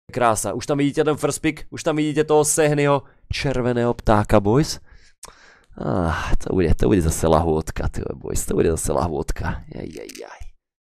Krása, už tam vidíte ten first pick, už tam vidíte toho Sehnyho červeného ptáka, boys. To bude zase lahôdka, boys, to bude zase lahôdka. Jaj.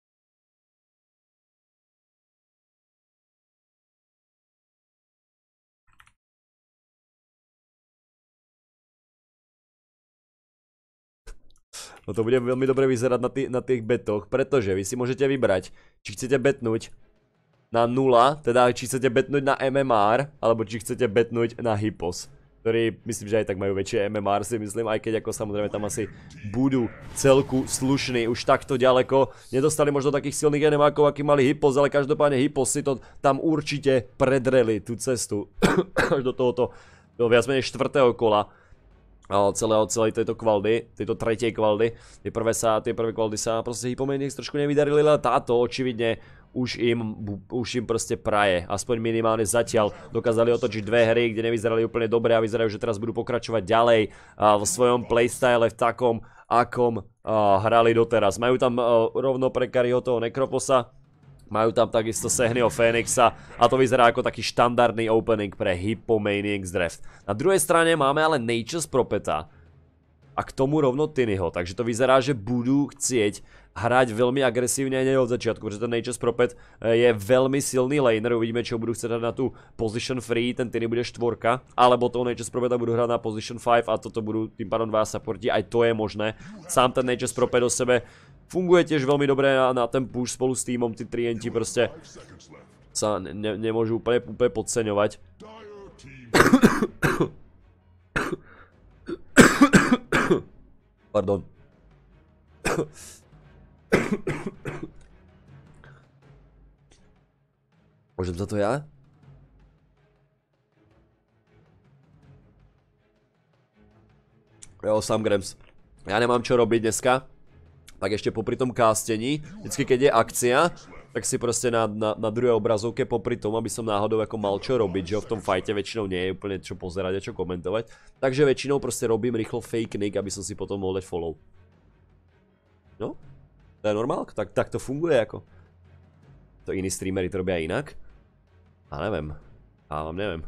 No to bude veľmi dobre vyzerať na tých betoch, pretože vy si môžete vybrať, či chcete betnúť na 0, teda či chcete betnúť na MMR, alebo či chcete betnúť na Hippos, ktorí myslím, že aj tak majú väčšie MMR, si myslím, aj keď ako samozrejme tam asi budú celku slušní už takto ďaleko. Nedostali možno takých silných enemákov, aký mali Hippos, ale každopádne Hippos si to tam určite predreli tú cestu až do tohoto, do viac menej 4. kola. Celej tejto kvaldy, tejto tretej kvaldy. Tie prvé kvaldy sa proste Hippomanix trošku nevydarili, ale táto očividne už im proste praje. Aspoň minimálne zatiaľ dokázali otočiť dve hry, kde nevyzerali úplne dobre a vyzerajú, že teraz budú pokračovať ďalej v svojom playstyle v takom, akom hrali doteraz. Majú tam rovno pre Kariho toho Nekroposa. Majú tam takisto Sehnyho Fénixa a to vyzerá ako taký štandardný opening pre Hippomaniacs draft. Na druhej strane máme ale Nature's Propeta a k tomu rovno Tinyho, takže to vyzerá, že budú chcieť hrať veľmi agresívne aj od začiatku, pretože ten Nature's Propet je veľmi silný laner, uvidíme, čo budú chcieť hrať na tú position free, ten Tiny bude 4, alebo toho Nature's Propeta budú hrať na position 5 a toto budú tým pádom 2 supporti, aj to je možné. Sám ten Nature's Propet o sebe funguje tiež veľmi dobre na ten push spolu s týmom, tí trienti proste sa nemôžu úplne podceňovať. Pardon. Môžem za to ja? Jo, Sam Grams. Ja nemám čo robiť dneska. Tak ešte popri tom castení, vždycky keď je akcia, tak si proste na druhej obrazovke popri tom, aby som náhodou ako mal čo robiť, že v tom fajte väčšinou nie je úplne čo pozerať a čo komentovať. Takže väčšinou proste robím rýchlo fake nick, aby som si potom mohol dať follow. No, to je normálka, tak to funguje ako. To iní streamery to robia inak. A neviem, neviem.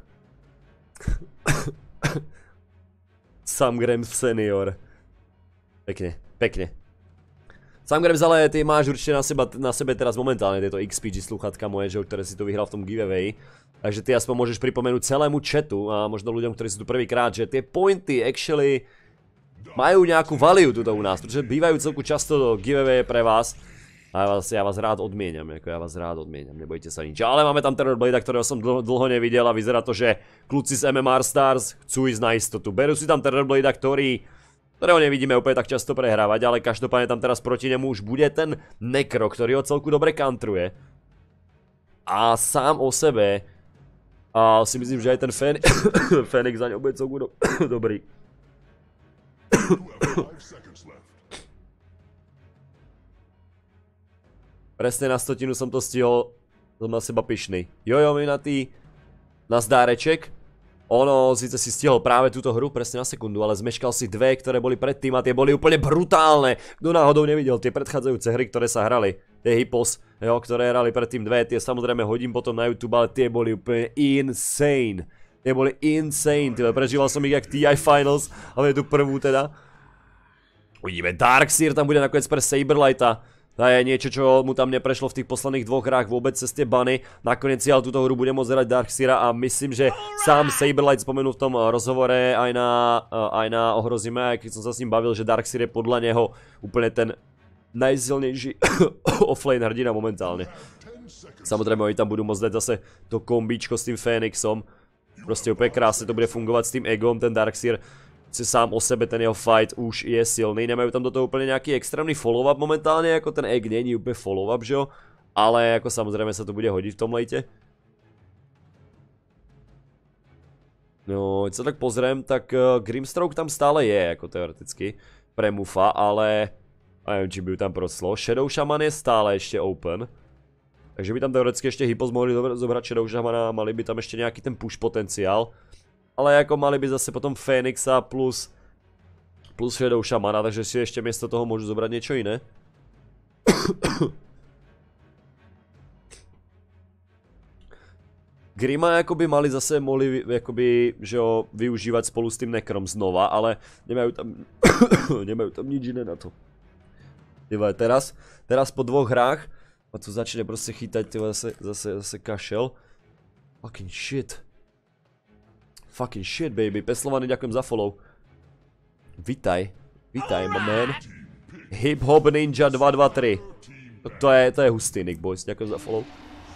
Sam Grams senior. Pekne. Sam Grams, ale ty máš určite na sebe teraz momentálne tieto XPG sluchatka moje, že, ktoré si tu vyhral v tom giveaway. Takže ty aspoň môžeš pripomenúť celému chatu a možno ľuďom, ktorí sú tu prvýkrát, že tie pointy actually majú nejakú value tuto u nás, pretože bývajú celku často do giveaway pre vás. A ja vás rád odmieniam, nebojte sa nič. Ale máme tam Terrorblade, ktorého som dlho nevidel a vyzerá to, že kľúci z MMR Stars chcú ísť na istotu. Berú si tam Terrorblade, ktorého nevidíme úplne tak často prehrávať, ale každopádne tam teraz proti nemu už bude ten Nekro, ktorý ho celku dobre kantruje. A sám o sebe si myslím, že aj ten Fénix za ňou bude celku dobrý. Presne na 100 som to stihol, som na seba pyšný. Jojo, minatý, nazdáreček. Ono síce si stihol práve túto hru presne na sekundu, ale zmeškal si dve, ktoré boli predtým a tie boli úplne brutálne. Kto náhodou nevidel tie predchádzajúce hry, ktoré sa hrali, tie Hippos, ktoré hrali predtým dve, tie samozrejme hodím potom na YouTube, ale tie boli úplne insane. Prežíval som ich jak TI Finals, ale je tu prvú teda. Uvidíme, Darkseer tam bude nakoniec pre Saberlighta. To je niečo, čo mu tam neprešlo v tých posledných dvoch hrách vôbec cez tie bany. Nakoniec si ale túto hru bude môcť hrať Darkseera a myslím, že sám Saberlight spomenul v tom rozhovore aj na Ohrozime, aj keď som sa s ním bavil, že Darkseer je podľa neho úplne ten najsilnejší offlane hrdina momentálne. Samozrejme, oni tam budú môcť dať zase to kombíčko s tým Fénixom. Proste úplne krásne to bude fungovať s tým egom, ten Darkseer. Sám o sebe ten jeho fight už je silný, nemajú tam do toho úplne nejaký extrémny follow-up momentálne, ako ten egg není úplne follow-up, že jo? Ale ako samozrejme sa to bude hodiť v tom late. No, keď sa tak pozriem, tak Grimstroke tam stále je, ako teoreticky, pre Mufa, ale neviem, či by ju tam proslo. Shadow Shaman je stále ešte open. Takže by tam teoreticky ešte Hippos mohli zobrať Shadow Shamana, mali by tam ešte nejaký ten push potenciál. Ale ako mali by zase potom Fénixa plus Shadow Shamana, takže si ešte miesto toho môžu zobrať niečo iné. Grima akoby mali zase mohli akoby, že ho využívať spolu s tým Nekrom znova, ale nemajú tam nemajú tam nič iné na to. Tyva, teraz po 2 hrách a tu začne proste chytať tyva, zase kašel. Fucking shit. Fucking shit, baby. Peslovaný, ďakujem za follow. Vitaj, my man. Hip Hop Ninja 223. To je hustý nick, boys. Ďakujem za follow.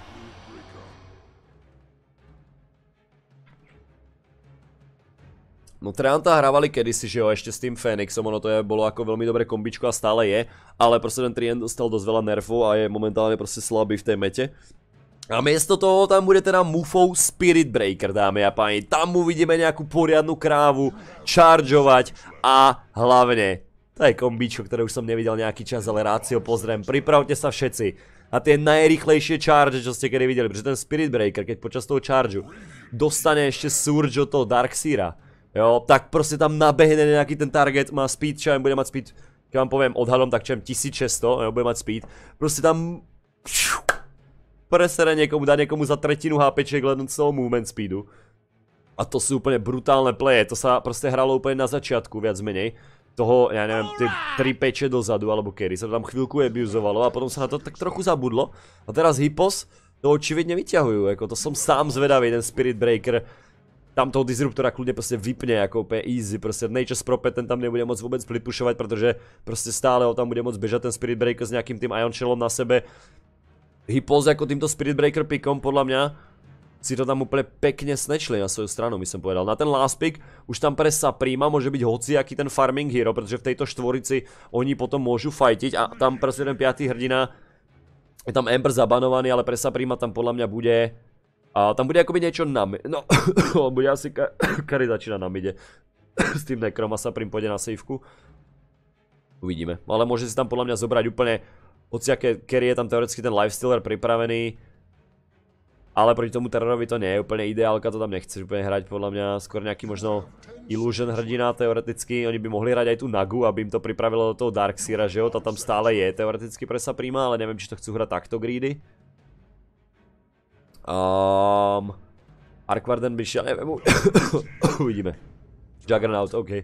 No Treanta hrávali kedysi, že jo, ešte s tým Fénixom, ono to bolo ako veľmi dobré kombičko a stále je, ale proste ten Treant dostal dosť veľa nervov a je momentálne proste slabý v tej mete. A miesto toho tam bude teda Mufou Spirit Breaker, dámy a páni, tam uvidíme nejakú poriadnu krávu, chargeovať a hlavne, to je kombičko, ktoré už som nevidel nejaký čas, ale rád si ho pozriem, pripravte sa všetci. A tie najrýchlejšie charge, čo ste kedy videli, pretože ten Spirit Breaker, keď počas toho chargeu dostane ešte Surge od toho Darkseera, jo, tak proste tam nabehne nejaký ten target, má speed, čo bude mať speed, keď vám poviem odhadom, tak čo 1600, jo, bude mať speed. Proste tam presere niekomu, dá niekomu za 1/3 HPček len z toho movement speedu. A to sú úplne brutálne playe, to sa proste hralo úplne na začiatku, viac menej. Toho, ja neviem, tie 3 peče dozadu, alebo kedy, sa to tam chvíľku abuzovalo a potom sa na to tak trochu zabudlo. A teraz Hippos to očividne vyťahujú, ako to som sám zvedavý, ten Spirit Breaker. Tam toho disruptora kľudne proste vypne ako úplne easy, proste Nature's Prophet ten tam nebude môcť vôbec splitpušovať, pretože proste stále ho tam bude môcť bežať ten Spirit Breaker s nejakým tým Ion Shellom na sebe. Hippos ako týmto Spirit Breaker pickom podľa mňa si to tam úplne pekne snatchli na svoju stranu, by som povedal. Na ten last pick už tam pre Saprima môže byť hociaký ten farming hero, pretože v tejto štvorici oni potom môžu fightiť a tam proste ten 5. hrdina je tam Ember zabanovaný, ale pre Saprima tam podľa mňa bude. A tam bude akoby niečo na mide, no, bude asi Kari začína na mide. S tým Nekrom a Saprim pôjde na safeku. Uvidíme, ale môže si tam podľa mňa zobrať úplne hociaké carry, je tam teoreticky ten lifestealer pripravený. Ale proti tomu terorovi to nie je úplne ideálka, to tam nechceš úplne hrať, podľa mňa skôr nejaký možno Illusion hrdina teoreticky. Oni by mohli hrať aj tú Nagu, aby im to pripravilo do toho Darkseera, že jo, to tam stále je teoreticky pre Saprima, ale neviem, či to chcú hrať takto greedy. Arkvarden by šiel, neviem, uvidíme. Juggernaut, OK.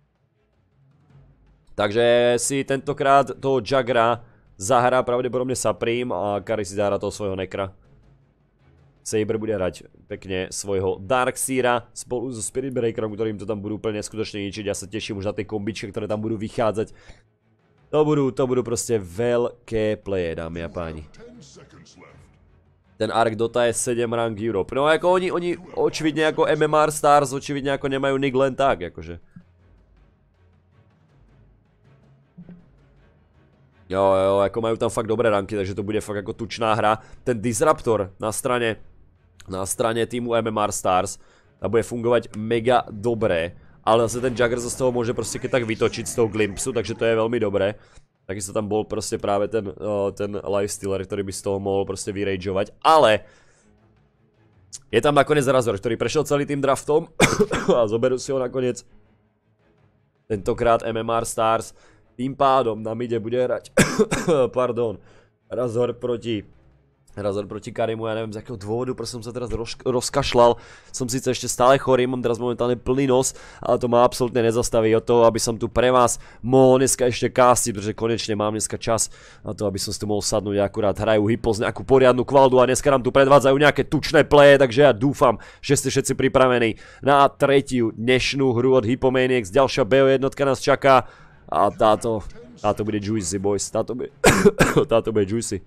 Takže si tentokrát toho Juggera zahrá pravdepodobne Saprim a Kari si zahrá toho svojho Nekra. Saber bude hrať pekne svojho Darkseera spolu so Spirit Breakerom, ktorým to tam budú úplne skutočne ničiť. Ja sa teším už na tie kombičky, ktoré tam budú vychádzať. To budú proste veľké playe, dámy a páni. Ten Ark Dota je 7 rank Europe. No ako oni očividne ako MMR Stars, očividne ako nemajú nick len tak, akože. Jo, ako majú tam fakt dobré ranky, takže to bude fakt ako tučná hra. Ten Disruptor na strane týmu MMR Stars, tá bude fungovať mega dobré. Ale zase ten Jugger z toho môže proste keď tak vytočiť z toho Glimpsu, takže to je veľmi dobré. Takisto tam bol proste práve ten lifestealer, ktorý by z toho mohol proste vyrageovať. Ale je tam nakoniec Razor, ktorý prešiel celý tým draftom a zoberú si ho nakoniec. Tentokrát MMR Stars. Tým pádom na mide bude hrať pardon, Razor proti Karimu, ja neviem z akého dôvodu, proste som sa teraz rozkašľal. Som síce ešte stále chorý, mám teraz momentálne plný nos, ale to ma absolútne nezastaví od toho, aby som tu pre vás mohol dneska ešte castiť, pretože konečne mám dneska čas na to, aby som si tu mohol sadnúť. Akurát hrajú Hippos nejakú poriadnu kvaldu a dneska nám tu predvádzajú nejaké tučné playe, takže ja dúfam, že ste všetci pripravení na tretiu dnešnú hru od Hippomaniacs. Ďalšia BO jednotka nás čaká a táto bude juicy, boys, táto bude juicy.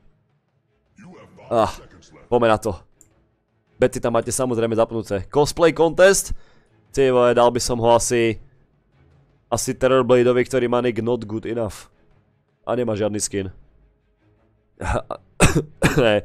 Poďme na to. Bety tam máte samozrejme zapnuté. Cosplay contest? Ty vole, dal by som ho asi Terrorbladeovi, ktorý má nick not good enough. A nemá žiadny skin. Ne.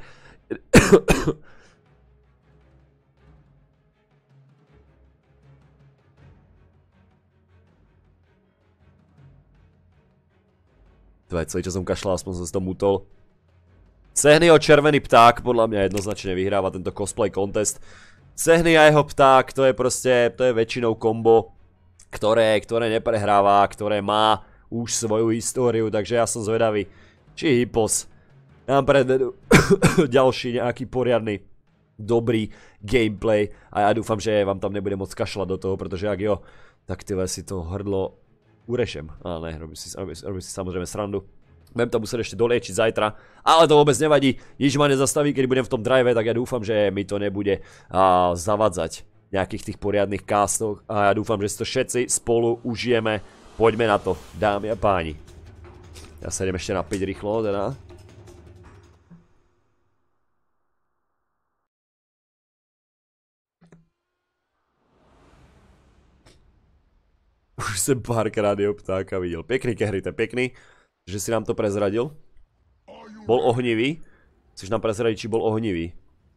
Celý čas som kašľal, aspoň som si to mutol. Sehnyho červený pták podľa mňa jednoznačne vyhráva tento cosplay contest. Sehny a jeho pták, to je proste, to je väčšinou kombo, ktoré neprehráva, ktoré má už svoju históriu, takže ja som zvedavý, či Hippos nám predvedú ďalší nejaký poriadny dobrý gameplay a ja dúfam, že vám tam nebude moc kašľať do toho, pretože ak jo, tak tyhle si to hrdlo urešem. Ale ne, robím si samozrejme srandu. Budem to musieť ešte doliečiť zajtra, ale to vôbec nevadí, nič ma nezastaví, keď budem v tom drive, tak ja dúfam, že mi to nebude zavadzať nejakých tých poriadnych kástoch a ja dúfam, že si to všetci spolu užijeme. Poďme na to, dámy a páni. Ja sa idem ešte napiť rýchlo, teda. Už som párkrát jeho ptáka videl. Pekný Kehry, ten pekný, že si nám to prezradil. Bol ohnivý. Chceš nám prezradiť, či bol ohnivý?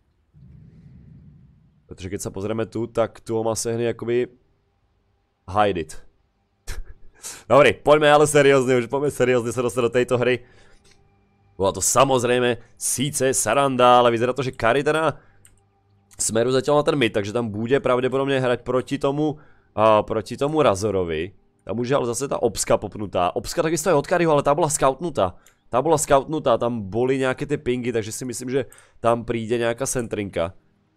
Pretože keď sa pozrieme tu, tak tu má sehny akoby hide it. Dobre, poďme ale seriózne, už poďme seriózne sa dostať do tejto hry. Bola to samozrejme síce Saranda, ale vyzerá to, že Kari teda smeruje zatiaľ na ten mid, takže tam bude pravdepodobne hrať proti tomu Razorovi. Tam už je ale zase tá Obska popnutá. Obska takisto je od Kariho, ale tá bola scoutnutá. Tam boli nejaké tie pingy, takže si myslím, že tam príde nejaká sentrinka.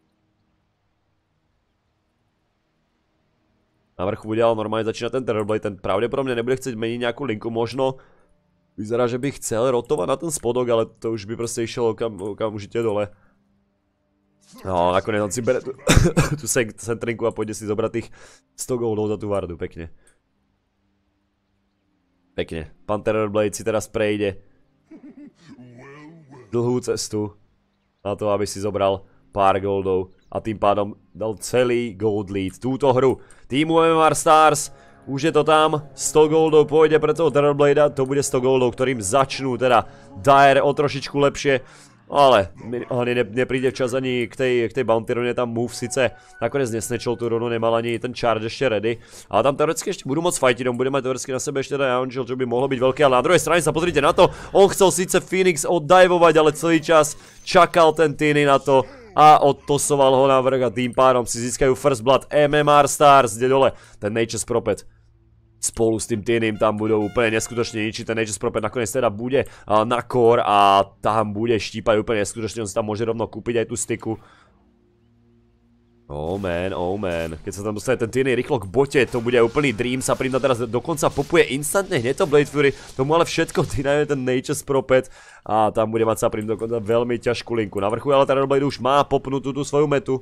Na vrchu bude ale normálne začína ten Terrorblade, ten pravdepodobne nebude chcieť meniť nejakú linku, možno vyzerá, že by chcel rotovať na ten spodok, ale to už by proste išlo okamžite dole. No, nakoniec on si bere tú sentrinku a pôjde si zobrať tých 100 goldov za tú vardu, pekne. Pekne, pán Terrorblade si teraz prejde dlhú cestu na to, aby si zobral pár goldov a tým pádom dal celý gold lead túto hru. Týmu MMR Stars, už je to tam, 100 goldov pôjde pre toho Terrorbladea, to bude 100 goldov, ktorým začnú teda Dire o trošičku lepšie, ale nepríde včas ani k tej bounty rune, tam move sice nakoniec nesnečil tú runu, nemal ani ten charge ešte ready, ale tam teoreticky ešte budú môcť fightiť, on bude mať teoreticky na sebe ešte teda Ion Shield, čo by mohlo byť veľké, ale na druhej strane sa pozrite na to, on chcel síce Phoenix oddivovať, ale celý čas čakal ten Tiny na to a odtosoval ho na vrch a tým pádom si získajú First Blood. MMR Stars, kde dole ten Nature's Prophet spolu s tým Tinym tam budú úplne neskutočne ničiť. Ten Nature's Prophet nakoniec teda bude na core a tam bude štípať úplne neskutočne, on si tam môže rovno kúpiť aj tú styku. Oh man, keď sa tam dostane ten Tiny rýchlo k bote, to bude úplný dream, sa prída teraz dokonca popuje instantne hneď to Blade Fury, tomu ale všetko Tiny ten Nature's Prophet a tam bude mať Saprim dokonca veľmi ťažkú linku. Na vrchu ale Terrorblade už má popnutú tú svoju metu.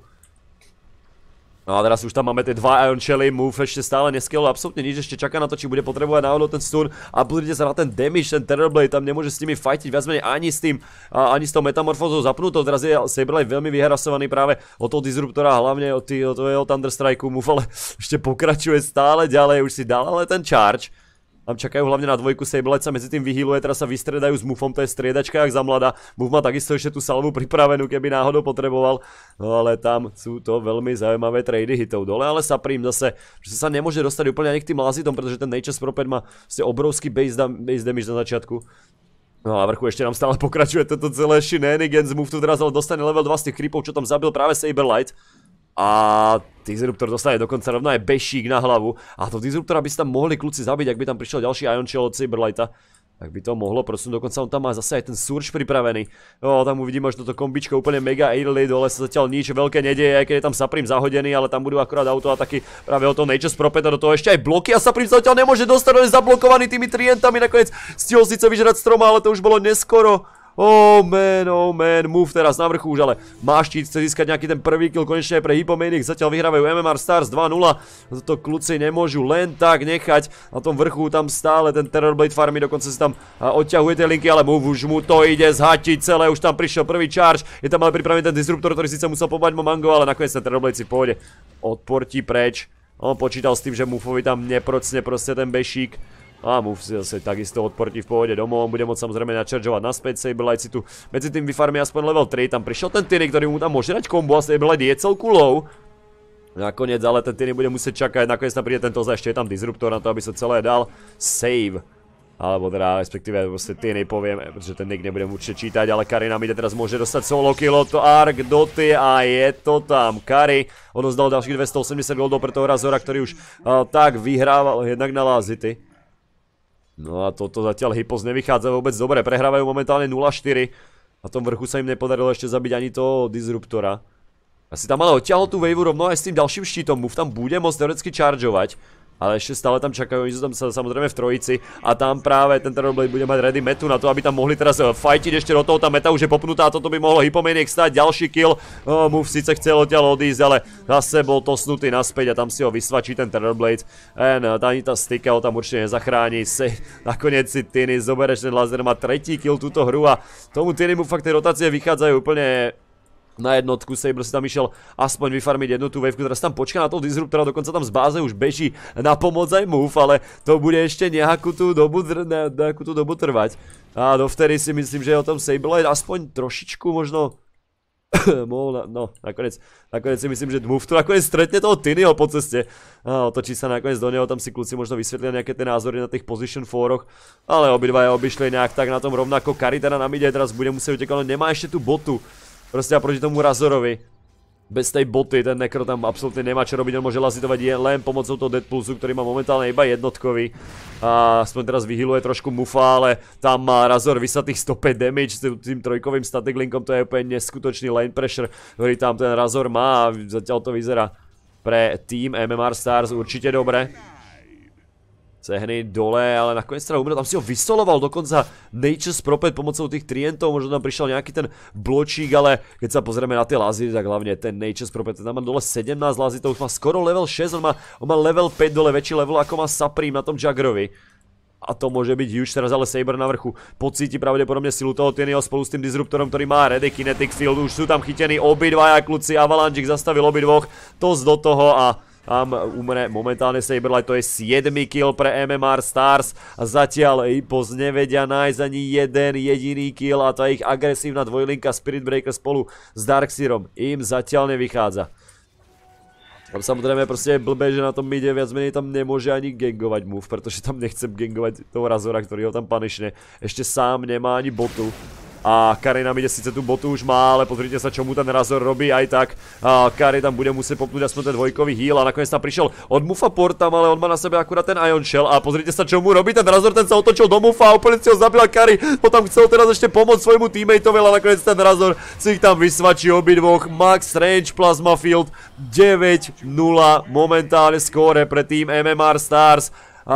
No a teraz už tam máme tie dva Ion Shelly, move ešte stále neskillol absolútne nič, ešte čaká na to, či bude potrebovať náhodou ten stun a pozrite sa na ten damage, ten Terrorblade tam nemôže s nimi fightiť viac menej ani s tou metamorfózou zapnutou, teraz je Saberlight veľmi vyhrasovaný práve od toho Disruptora, hlavne od toho Thunderstrike, move ale ešte pokračuje stále ďalej, už si dal ale ten charge. Tam čakajú hlavne na dvojku, Saberlight sa medzi tým vyhýluje, teraz sa vystriedajú s Muffom, to je striedačka jak za mladá. Muff má takisto ešte tú salvu pripravenú, keby náhodou potreboval. No ale tam sú to veľmi zaujímavé trady hitov dole, ale Saprim zase, že sa nemôže dostať úplne ani k tým lazitom, pretože ten Nature's Prophet má obrovský base damage na začiatku. No a vrchu ešte nám stále pokračuje toto celé shenanigans, Muff tu teraz ale dostane level 2 z tých creepov, čo tam zabil práve Saberlight. A Disruptor dostane dokonca rovno aj bešík na hlavu. A to Disruptora by si tam mohli kľúci zabiť, ak by tam prišiel ďalší Ion Shield od Saberlighta. Tak by to mohlo, prosím, dokonca on tam má zase aj ten Surge pripravený. No, tam uvidíme, že toto kombičko úplne mega early, dole sa zatiaľ nič veľké nedieje, aj keď je tam Saprim zahodený, ale tam budú akurát autoataky práve o toho Nature's Prophet a do toho ešte aj bloky a Saprim sa zatiaľ nemôže dostať, on je zablokovaný tými trientami, nakoniec stihol síce vyžrať stroma, ale to už bolo neskoro. Oh man, Move teraz na vrchu už, ale má štít, chce získať nejaký ten prvý kill, konečne aj pre Hypomaniacs, zatiaľ vyhrávajú MMR Stars 2-0, toto kľúci nemôžu len tak nechať, na tom vrchu tam stále ten Terrorblade farmy, dokonca si tam odťahuje tie linky, ale Move už mu to ide zhatiť celé, už tam prišiel prvý charge, je tam ale pripravený ten Disruptor, ktorý síce musel pobať Momango, ale nakoniec ten Terrorblade si pôjde, odportí preč, on počítal s tým, že Moveovi tam neprocne proste ten bešík. A Move si zase takisto odportí v pôvode domov, on bude môcť samozrejme načaržovať naspäť, Saberlight si tu medzi tým vyfarmí aspoň level 3, tam prišiel ten Tiny, ktorý mu tam môže dať kombo a Saberlight je celku low. Nakoniec, ale ten Tiny bude musieť čakať, nakoniec tam príde tento ešte je tam Disruptor na to, aby sa celé dal save. Alebo teda, respektíve, proste Tiny poviem, pretože ten nick nebudem určite čítať, ale Kari nám ide teraz môže dostať solo kill od Ark Doty a je to tam. Kari odozdal ďalších 280 goldov pre toho Razora, ktorý už tak vyhrával jednak na Lazity. No a toto zatiaľ Hippos nevychádza vôbec dobre, prehrávajú momentálne 0-4. Na tom vrchu sa im nepodarilo ešte zabiť ani toho Disruptora. Asi tam ale odtiahol tú waveu rovno aj s tým ďalším štítom. Move tam bude môcť teoreticky chargeovať. Ale ešte stále tam čakajú, oni sú tam samozrejme v trojici. A tam práve ten Terrorblade bude mať ready metu na to, aby tam mohli teraz fightiť ešte do toho. Tá meta už je popnutá a toto by mohlo Hypomaniac stať. Ďalší kill. Move síce chcel odtiaľ odísť, ale zase bol tosnutý naspäť a tam si ho vysvačí ten Terrorblade. Ani tá stika ho tam určite nezachráni. Nakoniec si Tiny zobereš ten laser, má tretí kill túto hru a tomu Tinymu fakt tie rotácie vychádzajú úplne na jednotku. Saber si tam išiel aspoň vyfarmiť jednu tú waveku, teraz tam počká na toho Disruptora, dokonca tam z báze už beží na pomoc aj Move, ale to bude ešte nejakú tú dobu trvať. A dovtedy si myslím, že o tom Saberlight aspoň trošičku možno no, nakoniec si myslím, že Move tu nakoniec stretne toho Tinyho po ceste. A otočí sa nakoniec do neho, tam si kľúci možno vysvetlia nejaké tie názory na tých position 4-och. Ale obidvaja obišli nejak tak na tom rovnako. Kari teda na mide teraz bude musieť utekať, ale nemá ešte tú botu. Proste a proti tomu Razorovi. Bez tej boty ten Necro tam absolútne nemá čo robiť, on môže lazitovať len pomocou toho Deadpulsu, ktorý má momentálne iba jednotkový. A aspoň teraz vyhýluje trošku Mufa, ale tam má Razor vysatých 105 damage s tým trojkovým static linkom, to je úplne neskutočný lane pressure, ktorý tam ten Razor má a zatiaľ to vyzerá pre tým MMR Stars určite dobre. Cehny dole, ale nakoniec teda umrel, tam si ho vysoloval dokonca Nature's Prophet pomocou tých trientov, možno tam prišiel nejaký ten bločík, ale keď sa pozrieme na tie lazity, tak hlavne ten Nature's Prophet, tam má dole 17 lazitov, už má skoro level 6, on má level 5 dole, väčší level ako má Supreme na tom Jaggerovi. A to môže byť huge, teraz ale Saber na vrchu pocíti pravdepodobne silu toho Tinyho spolu s tým Disruptorom, ktorý má ready Kinetic Field, už sú tam chytení obidvaja kľúci, Avalanche zastavil obidvoch, Toss do toho a tam umre momentálne Saberlight, to je 7. kill pre MMR Stars a zatiaľ Hypos nevedia nájsť ani jeden jediný kill a tá ich agresívna dvojlinka Spirit Breaker spolu s Darkseerom im zatiaľ nevychádza. Tam samozrejme proste je blbé, že na tom mide viac menej tam nemôže ani gangovať Move, pretože tam nechcem gangovať toho Razora, ktorý ho tam punishne. Ešte sám nemá ani botu. A Kari nám ide, síce tú botu už má, ale pozrite sa, čo mu ten Razor robí aj tak. Kari tam bude musieť popnúť aspoň ten dvojkový heal a nakoniec tam prišiel od Mufa portam, ale on má na sebe akurát ten Ion Shell a pozrite sa, čo mu robí ten Razor, ten sa otočil do Mufa a úplne si ho zabil Kari, potom chcel teraz ešte pomôcť svojmu teammateovi, ale nakoniec ten Razor si ich tam vysvačí obidvoch. Max Range Plasma Field 9-0 momentálne skóre pre tým MMR Stars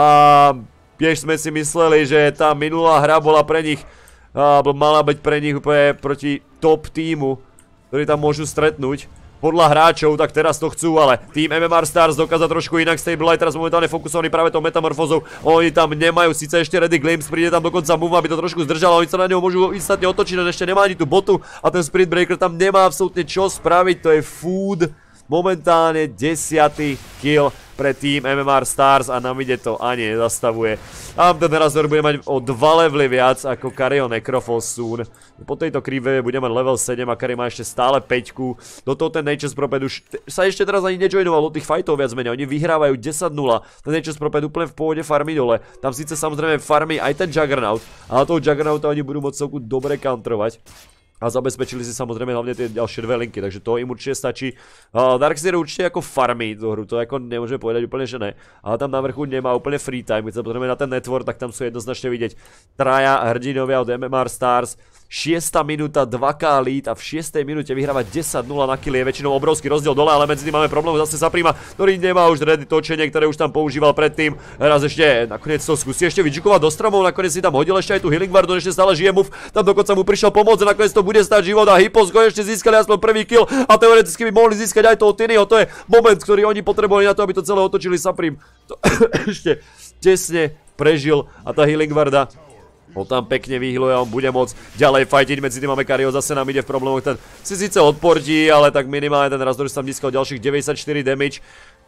a tiež sme si mysleli, že tá minulá hra bola pre nich mala byť pre nich úplne proti top týmu, ktorí tam môžu stretnúť. Podľa hráčov, tak teraz to chcú, ale tým MMR Stars dokáza trošku inak. Saberlight teraz momentálne fokusovaný práve tou metamorfózou. Oni tam nemajú síce ešte ready glimpse, príde tam dokonca Move, aby to trošku zdržalo. Oni sa na neho môžu instantne otočiť, ale ešte nemá ani tú botu a ten Spirit Breaker tam nemá absolútne čo spraviť, to je food. Momentálne 10. kill pre tým MMR Stars a na mide to ani nezastavuje. A ten Razor bude mať o 2 levely viac ako Kario Necrophos soon. Po tejto creepwave bude mať level 7 a Kari má ešte stále 5. Do toho ten Nature's Prophet už sa ešte teraz ani nejoinoval do tých fightov viac menej. Oni vyhrávajú 10-0. Ten Nature's Prophet úplne v pôvode farmy dole. Tam síce samozrejme farmy aj ten Juggernaut, ale toho Juggernauta oni budú môcť celku dobre counterovať. A zabezpečili si samozrejme hlavne tie ďalšie dve linky, takže to im určite stačí. Darkseer určite ako farmí tú hru, to ako nemôžeme povedať úplne, že ne. Ale tam na vrchu nemá úplne free time, keď sa pozrieme na ten network, tak tam sú jednoznačne vidieť traja hrdinovia od MMR Stars. 6. minúta, 2k lead a v 6. minúte vyhráva 10-0 na kill, je väčšinou obrovský rozdiel dole, ale medzi tým máme problém zase Suprema, ktorý nemá už ready točenie, ktoré už tam používal predtým. Raz ešte nakoniec to skúsi ešte vyčukovať do stromov, nakoniec si tam hodil ešte aj tú healing ward, ešte stále žije Move, tam dokonca mu prišiel pomôcť, nakoniec to bude stať život a Hypos ešte získali aspoň prvý kill a teoreticky by mohli získať aj toho Tinyho, to je moment, ktorý oni potrebovali na to, aby to celé otočili. Supreme to ešte tesne prežil a tá healing warda ho tam pekne vyhýluje a on bude môcť ďalej fightiť. Medzi tým máme Kario zase nám ide v problémoch, ten si síce odportí, ale tak minimálne ten Razor tam získal ďalších 94 damage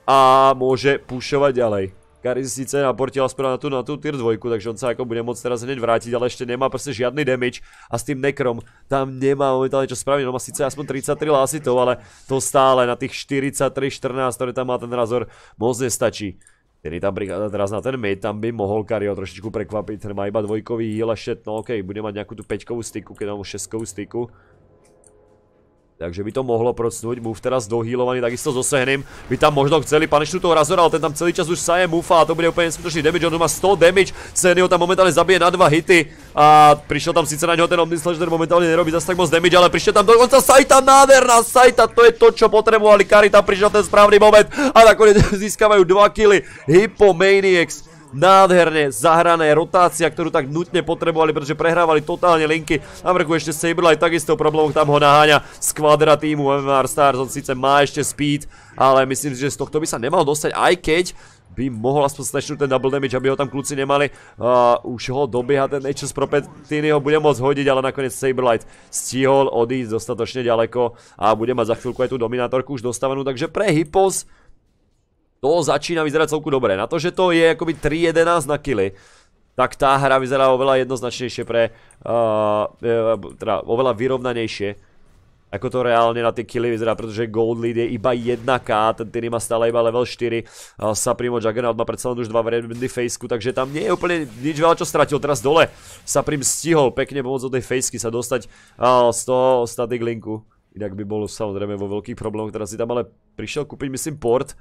a môže pušovať ďalej. Kari si síce naportil aspoň na tú tier 2, takže on sa ako bude môcť teraz hneď vrátiť, ale ešte nemá proste žiadny damage a s tým Necrom tam nemá momentálne čo spraviť. On má síce aspoň 33 lasitov, ale to stále na tých 43-14, ktoré tam má ten Razor, moc nestačí. Ktorý tam prichádza teraz na ten mid, tam by mohol Kario trošičku prekvapiť, ten má iba dvojkový heal ešte, no okej, bude mať nejakú tú 5-kovú styku, keď mám 6-kovú styku. Takže by to mohlo procnúť, Move teraz dohealovaný takisto so Sehnym. By tam možno chceli panišnúť toho Razora, ale ten tam celý čas už saje Mufa a to bude úplne neskutočný damage, on má 100 damage, Sehny ho tam momentálne zabije na 2 hity a prišiel tam síce na ňo ten Omnisledge, ten momentálne nerobí zase tak moc damage, ale prišiel tam dokonca Saita, nádherná Saita, to je to, čo potrebovali, Kari tam prišiel ten správny moment a nakoniec získavajú 2 killy, Hippomaniacs. Nádherne zahrané, rotácia, ktorú tak nutne potrebovali, pretože prehrávali totálne linky. Na vrchu ešte Saberlight, takisto problémov, tam ho naháňa skvadra týmu MMR Stars, on síce má ešte speed, ale myslím si, že z tohto by sa nemal dostať, aj keď by mohol aspoň snatchnúť ten double damage, aby ho tam kľúci nemali. Už ho dobieha ten Nature's Prophet, Tiny ho bude môcť hodiť, ale nakoniec Saberlight stihol odísť dostatočne ďaleko a bude mať za chvíľku aj tú dominátorku už dostavenú, takže pre Hippos to začína vyzerať celku dobre. Na to, že to je akoby 3-11 na killy, tak tá hra vyzerá oveľa jednoznačnejšie teda oveľa vyrovnanejšie, ako to reálne na tie killy vyzerá, pretože Gold Lead je iba 1k, ten Tiny má stále iba level 4, Supreme Juggernaut má predsa len už 2 varianty faceku, takže tam nie je úplne nič veľa čo stratil. Teraz dole Supreme stihol pekne pomocou tej faceky sa dostať z toho static linku, inak by bol samozrejme vo veľkých problémoch, teraz si tam ale prišiel kúpiť myslím port.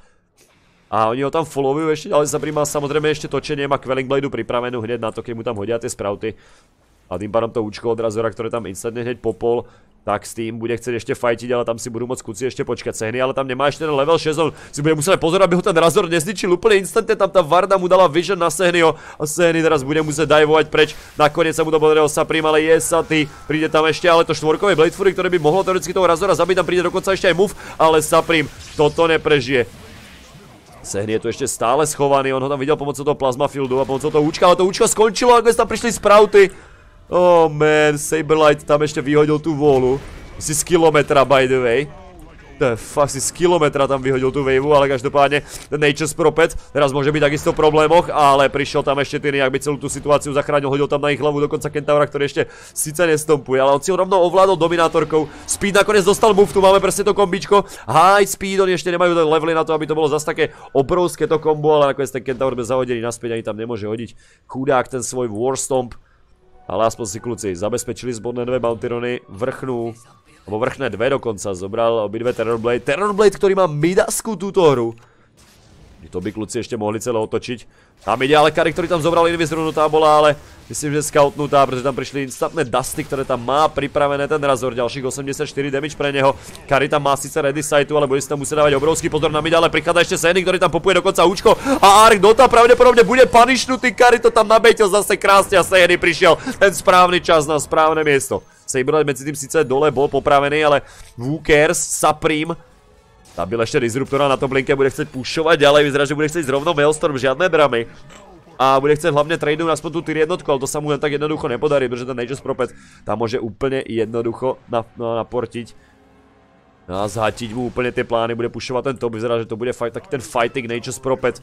A oni ho tam followujú ešte, ale Supreme má samozrejme ešte točenie, má Quelling Bladeu pripravenú hneď na to, keď mu tam hodia tie sprouty. A tým pádom to účko od Razora, ktoré tam instantne hneď popol, tak s tým bude chcieť ešte fajtiť, ale tam si budú môcť kuci ešte počkať Sehny, ale tam nemá ešte ten level 6, on si bude musieť pozorať, aby ho ten Razor nezničil úplne instantne, tam tá Varda mu dala vision na Sehnyho a Sehny teraz bude musieť divovať preč, nakoniec sa mu to podarilo Supreme, ale je satý, príde tam ešte, ale to štvorkové Blade Fury, ktoré by mohlo teoreticky toho Razora zabiť, tam príde dokonca ešte aj Move, ale Supreme toto neprežije. Sehny je tu ešte stále schovaný, on ho tam videl pomocou toho Plasma Fieldu a pomocou toho účka, ale to účko skončilo, ako tam prišli sprouty. Oh man, Saberlight tam ešte vyhodil tú volu. Si z kilometra by the way. To je fakt, si z kilometra tam vyhodil tú waveu, ale každopádne ten Nature's Prophet teraz môže byť takisto v problémoch, ale prišiel tam ešte Tiny, ak by celú tú situáciu zachránil, hodil tam na ich hlavu dokonca Kentaura, ktorý ešte síce nestompuje, ale on si ho rovno ovládol dominátorkou. Speed nakoniec dostal move, tu máme presne to kombičko. High Speed, oni ešte nemajú levely na to, aby to bolo zase také obrovské to kombo, ale nakoniec ten Kentaur bez zahodení naspäť ani tam nemôže hodiť. Chudák ten svoj Warstomp. Ale aspoň si kľúci zabezpečili zbodné 2 Bounty Rony, vrchné 2 dokonca, zobral obidve Terrorblade. Terrorblade, ktorý má midasku túto hru. To by kľúci ešte mohli celé otočiť. Tam ide ale Kari, ktorý tam zobral Invisrunu, tá bola ale myslím, že scoutnutá, pretože tam prišli instantné dusty, ktoré tam má pripravené ten Razor, ďalších 84 damage pre neho. Kari tam má síce ready sightu, ale bude si tam musieť dávať obrovský pozor na mid, ale prichádza ešte Sehny, ktorý tam popuje dokonca účko a Ark Dota pravdepodobne bude punishnutý. Kari to tam nabejtil zase krásne a Sehny prišiel ten správny čas na správne miesto. Saberlight medzi tým síce dole bol popravený, ale Wookers, Supreme zabil ešte Disruptora na tom linke, bude chcieť pušovať ďalej, vyzerá, že bude chcieť zrovna Maelstrom, žiadne dramy. A bude chcieť hlavne tradenúť aspoň tú tier jednotku, ale to sa mu len tak jednoducho nepodarí, pretože ten Nature's Prophet tam môže úplne jednoducho naportiť. A zhatiť mu úplne tie plány, bude pušovať ten top, vyzerá, že to bude taký ten fighting Nature's Prophet.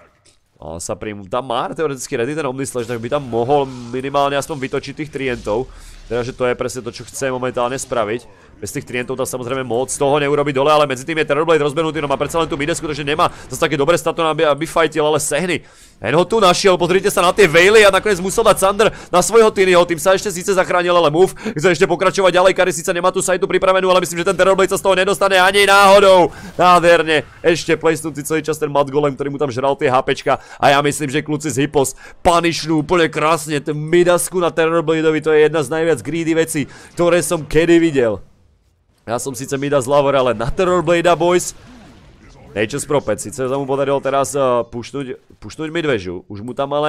A Supreme tam má teoreticky ready ten Omnislash, tak by tam mohol minimálne aspoň vytočiť tých trientov. Teda, že to je presne to, čo chce momentálne spraviť. Bez tých trientov tam samozrejme moc toho neurobiť dole, ale medzi tým je Terrorblade rozbenutý, no má predsa len tú midesku, takže nemá zase také dobré stato, aby fightil, ale Sehny. Ten ho tu našiel, pozrite sa na tie veily a nakoniec musel dať Thunder na svojho Tinyho, tým sa ešte síce zachránil, ale Move chce ešte pokračovať ďalej, Kari síce nemá tú sightu pripravenú, ale myslím, že ten Terrorblade sa z toho nedostane ani náhodou. Nádherne, ešte playstnutý celý čas ten Mad Golem, ktorý mu tam žral tie HPčka a ja myslím, že kľúci z Hippos punishnú úplne krásne ten midasku na Terrorbladeovi, to je jedna z najviac greedy vecí, ktoré som kedy videl. Ja som síce Midas lover, ale na Terrorbladea, boys. Nature's Prophet, síce sa mu podarilo teraz pušnúť midvežu. Už mu tam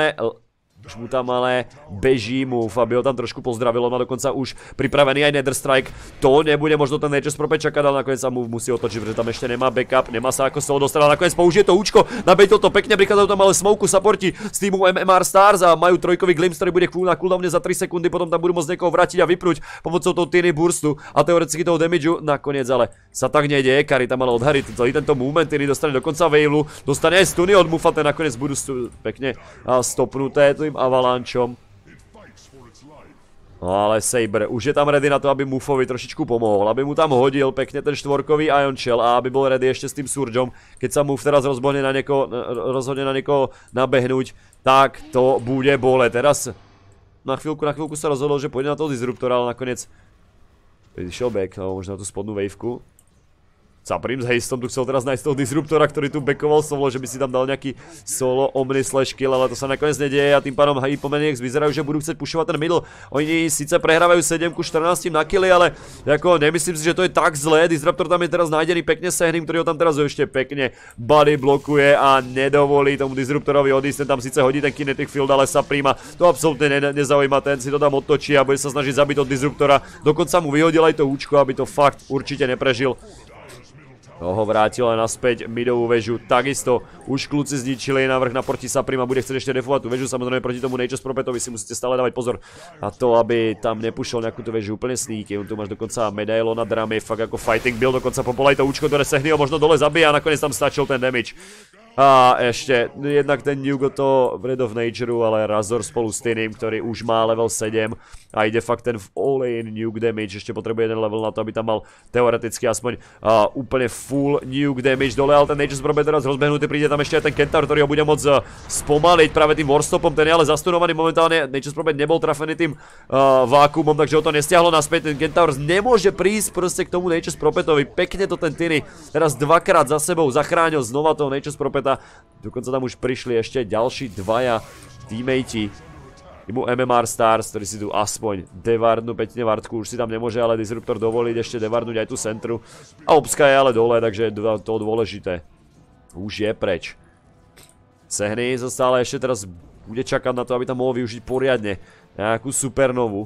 ale beží Move, aby ho tam trošku pozdravilo. Má dokonca už pripravený aj Nether Strike. To nebude možno ten Nature's Prophet čakať, ale nakoniec sa Move musí otočiť, pretože tam ešte nemá backup, nemá sa ako z toho dostať, ale nakoniec použije to účko, nabejtil to pekne, prichádzajú tam ale smoku supporti z týmu MMR Stars a majú trojkový glimpse, ktorý bude na cooldowne za 3 sekundy, potom tam budú môcť niekoho vrátiť a vypnúť pomocou toho Tiny burstu a teoreticky toho damageu. Nakoniec ale sa tak nedieje, Kari tam ale odharí celý tento movement, Tiny dostane dokonca veilu, dostane aj stuny od Mufa, ten nakoniec budú pekne stopnuté tým avalančom. No ale Saber už je tam ready na to, aby Mufovi trošičku pomohol, aby mu tam hodil pekne ten štvorkový Ion Shell a aby bol ready ešte s tým Surgeom, keď sa Move teraz rozhodne na niekoho nabehnúť, tak to bude bole. Teraz na chvíľku sa rozhodol, že pôjde na toho Disruptora, ale nakoniec Išiel back, možno na tú spodnú waveku. Saprim s Hastom tu chcel teraz nájsť toho disruptora, ktorý tu backoval solo, že by si tam dal nejaký solo omni slash kill, ale to sa nakoniec nedieje a tým pádom Hypomaniacs vyzerajú, že budú chcieť pušovať ten middle. Oni síce prehrávajú 7-14 na killy, ale ako nemyslím si, že to je tak zlé. Disruptor tam je teraz nájdený pekne Sehným, ktorý ho tam teraz ešte pekne body blokuje a nedovolí tomu disruptorovi odísť. Ten tam síce hodí ten kinetic field, ale Saprima to absolútne nezaujíma, ten si to tam otočí a bude sa snažiť zabiť od disruptora. Dokonca mu vyhodil aj to účko, aby to fakt určite neprežil. Ho vrátil aj naspäť midovú väžu, takisto už kľúci zničili navrch na proti Saprima, bude chcieť ešte defovať tú väžu, samozrejme proti tomu Nature's Prophetovi si musíte stále dávať pozor na to, aby tam nepušol nejakú tú väžu úplne sneaky, on tu máš dokonca medailo na drame, fakt ako fighting build, dokonca popol aj to účko, ktoré Sehny ho možno dole zabíja a nakoniec tam stačil ten damage. A ešte, jednak ten Nuke to Breath of Nature, ale Razor spolu s Tinim, ktorý už má level 7 a ide fakt ten all-in Nuke damage, ešte potrebuje jeden level na to, aby tam mal teoreticky aspoň úplne full Nuke damage dole, ale ten Nature's Prophet teraz rozbehnutý, príde tam ešte aj ten Kentaur, ktorý ho bude môcť spomaliť práve tým Warstopom, ten je ale zastunovaný momentálne, Nature's Prophet nebol trafený tým vákuumom, takže ho to nestiahlo naspäť, ten Kentaur nemôže prísť proste k tomu Nature's Prophetovi, pekne to ten Tiny teraz dvakrát za sebou zachránil znova toho Nature's Prophet. Dokonca tam už prišli ešte ďalší dvaja teammate týmu MMR Stars, ktorí si tu aspoň devardnú pätne vardku, už si tam nemôže ale Disruptor dovoliť ešte devardnúť aj tú centru a Obska je ale dole, takže to dôležité už je preč. Sehny sa stále ešte teraz bude čakať na to, aby tam mohol využiť poriadne nejakú supernovu.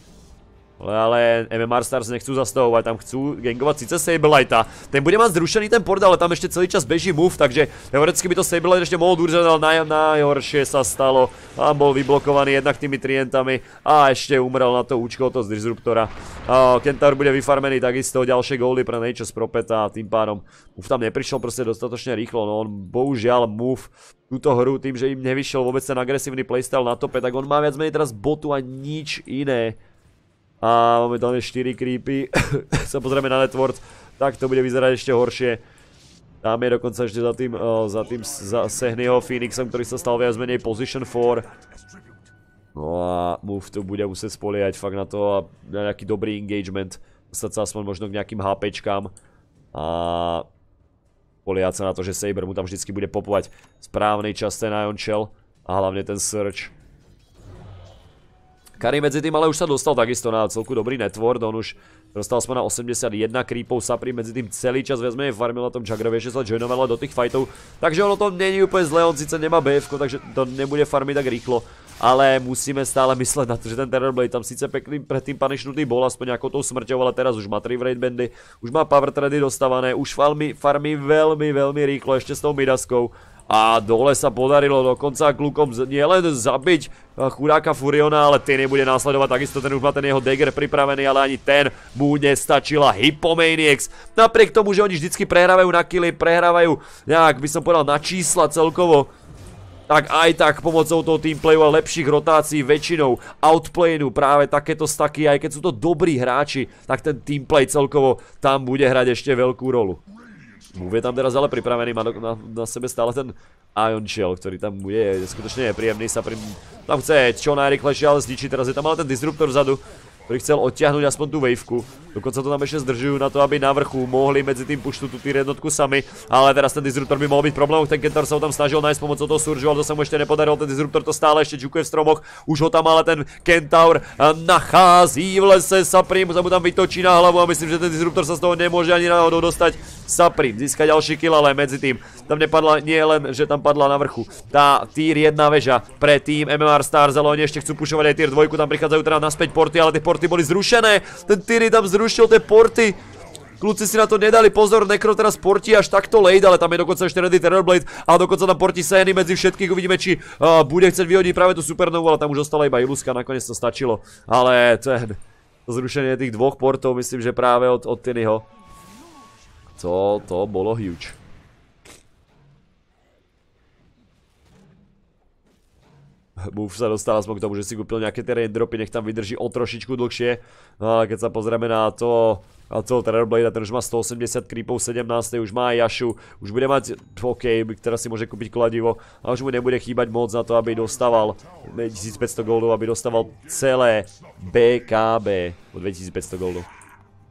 Ale MMR Stars nechcú zastavovať, tam chcú gangovať síce Saberlighta. Ten bude mať zrušený ten port, ale tam ešte celý čas beží move, takže teoreticky by to Saberlight ešte mohol udržať, ale najhoršie sa stalo. Tam bol vyblokovaný jednak tými trientami a ešte umrel na to účko toho z Disruptora. Kentaur bude vyfarmený takisto, ďalšie goldy pre Nature's Prophet a tým pádom move tam neprišiel proste dostatočne rýchlo, no on bohužiaľ move túto hru tým, že im nevyšiel vôbec ten agresívny playstyle na tope, tak on má viac menej teraz botu a nič iné. A momentálne 4 creepy, sa pozrieme na network, tak to bude vyzerať ešte horšie. Tam je dokonca ešte za Sehnyho Phoenixom, ktorý sa stal viac menej position 4. No a Move tu bude musieť spoliehať fakt na to a na nejaký dobrý engagement. Dostať sa aspoň možno k nejakým HPčkám. A spoliehať sa na to, že Saber mu tam vždycky bude popovať správnej čas ten Ion Shell a hlavne ten Surge. Kari medzi tým ale už sa dostal takisto na celku dobrý network, on už dostal aspoň na 81 creepov, Saprim medzi tým celý čas viac menej farmil na tom Juggerve, že sa joinoval do tých fightov, takže ono to není úplne zlé, on síce nemá BF-ko, takže to nebude farmiť tak rýchlo, ale musíme stále mysleť na to, že ten Terrorblade tam síce pekný predtým punishnutý bol aspoň nejakou tou smrťou, ale teraz už má 3 raid bandy, už má power thready dostávané, už farmí veľmi rýchlo ešte s tou midaskou. A dole sa podarilo dokonca klukom nielen zabiť chudáka Furiona, ale ten nebude následovať takisto, ten už má ten jeho dagger pripravený, ale ani ten mu nestačila Hypomaniacs. Napriek tomu, že oni vždycky prehrávajú na killy, prehrávajú nejak by som povedal na čísla celkovo, tak aj tak pomocou toho teamplayu a lepších rotácií väčšinou outplayu práve takéto staky, aj keď sú to dobrí hráči, tak ten teamplay celkovo tam bude hrať ešte veľkú rolu. Move je tam teraz ale pripravený, má na sebe stále ten Ion Shell, ktorý tam bude, skutočne je príjemný, sa tam chce čo najrychlejšie, ale zničiť, teraz je tam ale ten Disruptor vzadu, ktorý chcel odtiahnuť aspoň tú waveku. Dokonca to tam ešte zdržujú na to, aby na vrchu mohli medzi tým puštu tú tier jednotku sami, ale teraz ten Disruptor by mohol byť problémom, ten Kentaur sa ho tam snažil nájsť pomocou toho Surge, ale to sa mu ešte nepodarilo, ten Disruptor to stále ešte džukuje v stromoch, už ho tam ale ten Kentaur nachází v lese, Saprim sa mu tam vytočí na hlavu a myslím, že ten Disruptor sa z toho nemôže ani náhodou dostať. Saprim získa ďalší kill, ale medzi tým tam nepadla, nie len, že tam padla na vrchu tá tier 1 väža pre tým MMR Stars, ale oni ešte chcú pušovať aj tier 2, tam prichádzajú teda naspäť porty, ale tie porty boli zrušené, ten Tiny tam zrušil tie porty. Kľúci si na to nedali pozor, Necro teraz porti až takto late, ale tam je dokonca ešte ready Terrorblade a dokonca tam porti Sehny medzi všetkých, uvidíme či bude chcieť vyhodiť práve tú supernovu, ale tam už ostala iba iluska, nakoniec to stačilo, ale to zrušenie tých dvoch portov myslím, že práve od Tinyho. To bolo huge. Move sa dostal aspoň k tomu, že si kúpil nejaké tie raindropy, nech tam vydrží o trošičku dlhšie. No a keď sa pozrieme na to Terrorblade, ten už má 180 creepov, 17, už má Yashu, už bude mať, OK, teraz si môže kúpiť kladivo, a už mu nebude chýbať moc na to, aby dostával 1500 goldov, aby dostával celé BKB o 2500 goldov.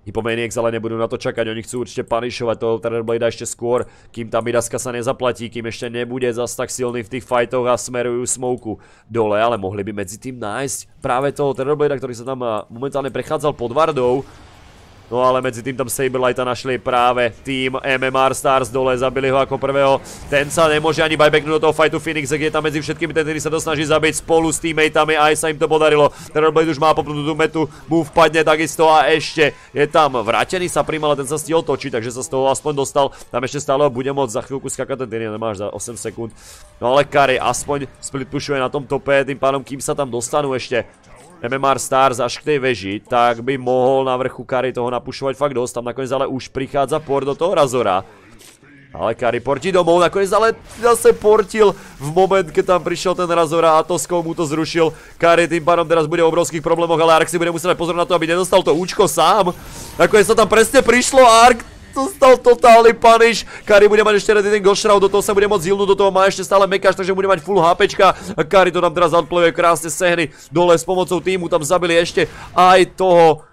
Hypomaniacs ale nebudú na to čakať, oni chcú určite punishovať toho Terrorbladea ešte skôr, kým tá Midaska sa nezaplatí, kým ešte nebude zas tak silný v tých fightoch a smerujú smoku dole, ale mohli by medzi tým nájsť práve toho Terrorbladea, ktorý sa tam momentálne prechádzal pod Vardou. No ale medzi tým tam Saberlighta našli práve tým MMR Stars dole, zabili ho ako prvého. Ten sa nemôže ani buybacknúť do toho fightu Phoenix, je tam medzi všetkými, ten sa to snaží zabiť spolu s teammateami, aj sa im to podarilo. Terrorblade už má popnutú tú metu, move padne takisto a ešte je tam vrátený Supreme, ale ten sa stihol točiť, takže sa z toho aspoň dostal. Tam ešte stále bude môcť za chvíľku skakať, ten nemáš za 8 sekúnd. No ale Kari aspoň split pushuje na tom tope, tým pádom kým sa tam dostanú ešte MMR Stars až k tej veži, tak by mohol na vrchu Kari toho napušovať fakt dosť, tam nakoniec ale už prichádza port do toho Razora. Ale Kari portí domov, nakoniec ale zase portil v moment, keď tam prišiel ten Razora a Toskov mu to zrušil. Kari tým pádom teraz bude v obrovských problémoch, ale Ark si bude musieť pozor na to, aby nedostal to účko sám. Nakoniec to tam presne prišlo a Ark dostal totálny punish. Kari bude mať ešte jeden Ghost Shroud, do toho sa bude môcť healnúť, do toho má ešte stále Mekaš, takže bude mať full HPčka. A Kari to tam teraz outplayuje krásne sehny dole s pomocou týmu, tam zabili ešte aj toho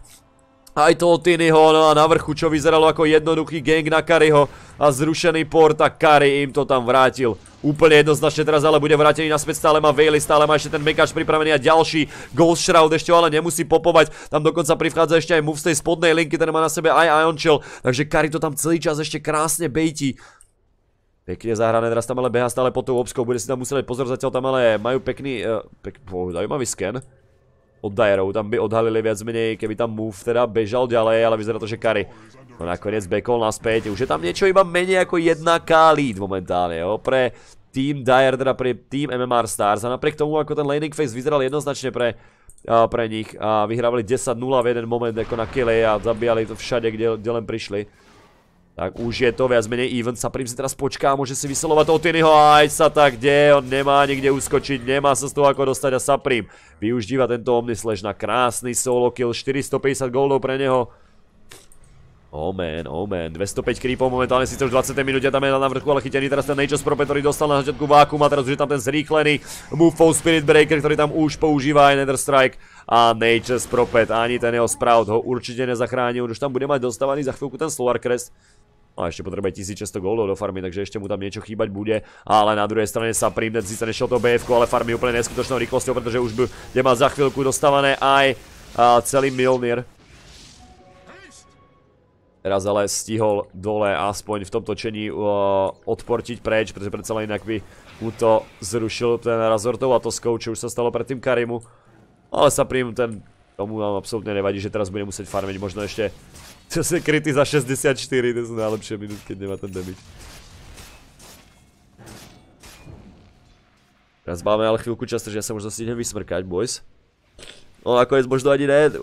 Tinyho, no a na vrchu, čo vyzeralo ako jednoduchý gang na Kariho a zrušený port a Kari im to tam vrátil. Úplne jednoznačne teraz ale bude vrátený naspäť, stále má Veily, stále má ešte ten Mekaš pripravený a ďalší Ghost Shroud ešte ale nemusí popovať. Tam dokonca prichádza ešte aj move z tej spodnej linky, ten má na sebe aj Ion Shell, takže Kari to tam celý čas ešte krásne bejtí. Pekne zahrané, teraz tam ale beha stále pod tou obskou, bude si tam musieť pozor, zatiaľ tam ale majú pekný, zaujímavý scan od Dyerov, tam by odhalili viac menej, keby tam move teda bežal ďalej, ale vyzerá to, že Kari no nakoniec backol naspäť, už je tam niečo iba menej ako 1k lead momentálne, jo, pre Team Dyer, teda pre Team MMR Stars a napriek tomu, ako ten laning phase vyzeral jednoznačne pre nich a vyhrávali 10-0 v jeden moment ako na kille a zabíjali to všade, kde len prišli. Tak už je to viac menej even, Supreme si teraz počká, môže si vysolovať toho Tinyho a aj sa tak deje, on nemá nikde uskočiť, nemá sa z toho ako dostať a Supreme využíva tento Omnislash na krásny solo kill, 450 goldov pre neho. Oh man, 205 creepov momentálne síce už 20. minúte, tam je na vrchu, ale chytený teraz ten Nature's Prophet, ktorý dostal na začiatku vákuum a teraz už je tam ten zrýchlený Mufo Spirit Breaker, ktorý tam už používa aj Nether Strike a Nature's Prophet, ani ten jeho Sprout ho určite nezachránil, už tam bude mať dostávaný za chvíľku ten Solar Crest. A ešte potrebuje 1600 goldov do farmy, takže ešte mu tam niečo chýbať bude. Ale na druhej strane Supreme, ten síce nešiel to BF-ko, ale farmy úplne neskutočnou rýchlosťou, pretože už bude mať za chvíľku dostávané aj celý Mjolnir. Teraz ale stihol dole aspoň v tom točení odportiť preč, pretože predsa len inak by mu to zrušil ten Razortov a Toskov, čo už sa stalo predtým Karimu. Ale Supreme, tomu nám absolútne nevadí, že teraz bude musieť farmiť možno ešte čo sa kryty za 64, to sú najlepšie minút, keď nemá ten damage. Teraz máme ale chvíľku času, že ja sa možno stihnem vysmrkať, boys. No nakoniec možno ani ne.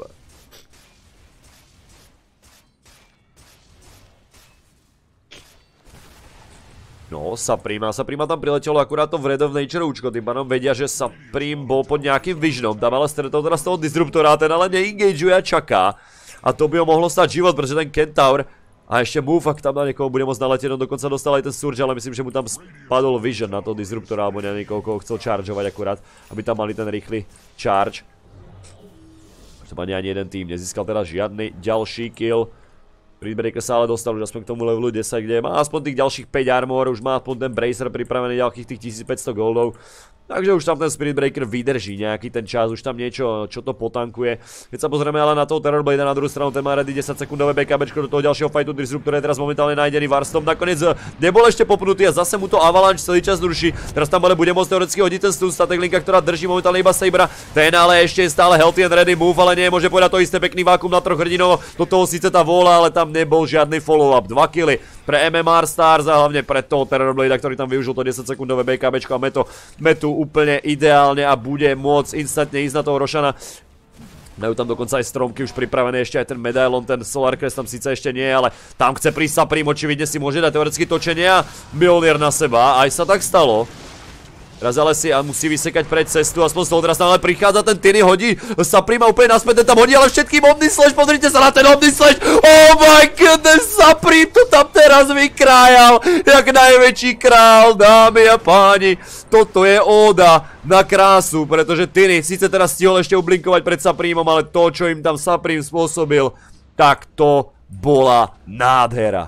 No, Supreme tam priletelo akurát to Wrath of Nature účko, tým pádom vedia, že Supreme bol pod nejakým visionom, tam ale stretol teraz toho Disruptora, ten ale neingageuje a čaká. A to by ho mohlo stať život, pretože ten Kentaur a ešte Move, ak tam na niekoho bude môcť naletieť, on dokonca dostal aj ten Surge, ale myslím, že mu tam spadol Vision na toho Disruptora, alebo na niekoho, koho chcel chargeovať akurát, aby tam mali ten rýchly charge. To ani jeden tým nezískal teraz žiadny ďalší kill. Breaker sa ale dostal už aspoň k tomu levelu 10, kde má aspoň tých ďalších 5 armor, už má aspoň ten Bracer pripravený ďalších tých 1500 goldov. Takže už tam ten Spirit Breaker vydrží nejaký ten čas, už tam niečo, čo to potankuje. Keď sa pozrieme ale na toho Terrorblade na druhú stranu, ten má ready 10 sekundové BKBčko do toho ďalšieho fightu Disruptor je teraz momentálne nájdený Warstom. Nakoniec nebol ešte popnutý a zase mu to Avalanche celý čas ruší. Teraz tam ale bude môcť teoreticky hodiť ten stun, Statek Linka, ktorá drží momentálne iba Sabera. Ten ale ešte je stále healthy and ready move, ale nie môže povedať to isté, pekný vákum na troch hrdinov. Do toho síce tá vôľa, ale tam nebol žiadny follow-up. 2 killy pre MMR Stars a hlavne pre toho Terrorbladea, ktorý tam využil to 10 sekundové BKBčko a metu úplne ideálne a bude môcť instantne ísť na toho Roshana. Majú tam dokonca aj stromky už pripravené, ešte aj ten medailon, ten Solar Crest tam síce ešte nie, ale tam chce prísť Supreme, očividne si môže dať teoreticky točenie a Mjolnir na seba, aj sa tak stalo. Teraz ale si musí vysekať pred cestu, aspoň z toho teraz tam ale prichádza ten Tiny, hodí Supreme úplne naspäť, ten tam hodí ale všetkým Omnislash, pozrite sa na ten Omnislash, oh my goodness, Supreme to tam teraz vykrájal, jak najväčší král, dámy a páni, toto je óda na krásu, pretože Tiny síce teraz stihol ešte ublinkovať pred Supremeom, ale to, čo im tam Supreme spôsobil, tak to bola nádhera.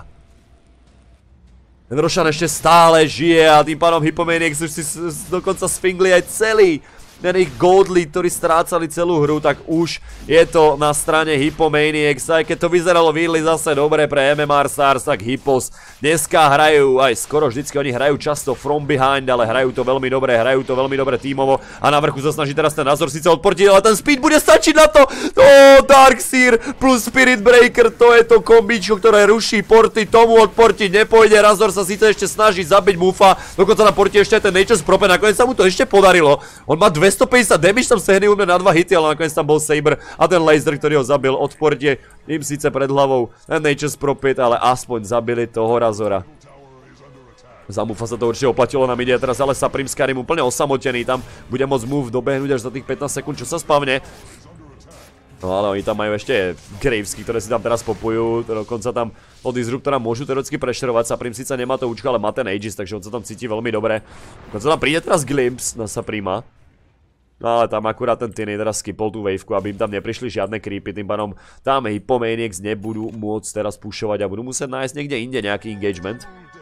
Ten Roshan ešte stále žije a tým pádom Hippomaniacs už si dokonca sfingli aj celý. Ten ich gold lead, ktorí strácali celú hru, tak už je to na strane Hippomaniacs. Aj keď to vyzeralo výdli zase dobre pre MMR Stars, tak Hippos dneska hrajú, aj skoro vždycky oni hrajú často from behind, ale hrajú to veľmi dobre tímovo. A na vrchu sa snaží teraz ten Razor síce odportiť, ale ten speed bude stačiť na to. Darkseer plus Spirit Breaker, to je to kombičko, ktoré ruší porty, tomu odportiť nepôjde. Razor sa síce ešte snaží zabiť Mufa, dokonca na porti ešte aj ten Nature's Prophet, nakoniec sa mu to ešte podarilo. On má 250 damage, tam stehny umne na 2 hity, ale nakoniec tam bol Saber a ten laser, ktorý ho zabil od portie. Im síce pred hlavou ten Nature's Prophet, ale aspoň zabili toho Razora. Za Mufa sa to určite oplatilo na mide, teraz ale Supreme Skyrim úplne osamotený, tam bude môcť Move dobehnúť až za tých 15 sekúnd, čo sa spavne. No ale oni tam majú ešte Gravesky, ktoré si tam teraz popujú, dokonca tam od Disruptora môžu teoreticky prešerovať. Supreme síce nemá to účko, ale má ten Aegis, takže on sa tam cíti veľmi dobre. Dokonca tam príde teraz Glimpse na Suprema. No ale tam akurát ten Tiny teraz skipol tú waveku, aby im tam neprišli žiadne creepy, tým pádom tam Hippomaniacs nebudú môcť teraz pušovať a budú musieť nájsť niekde inde nejaký engagement.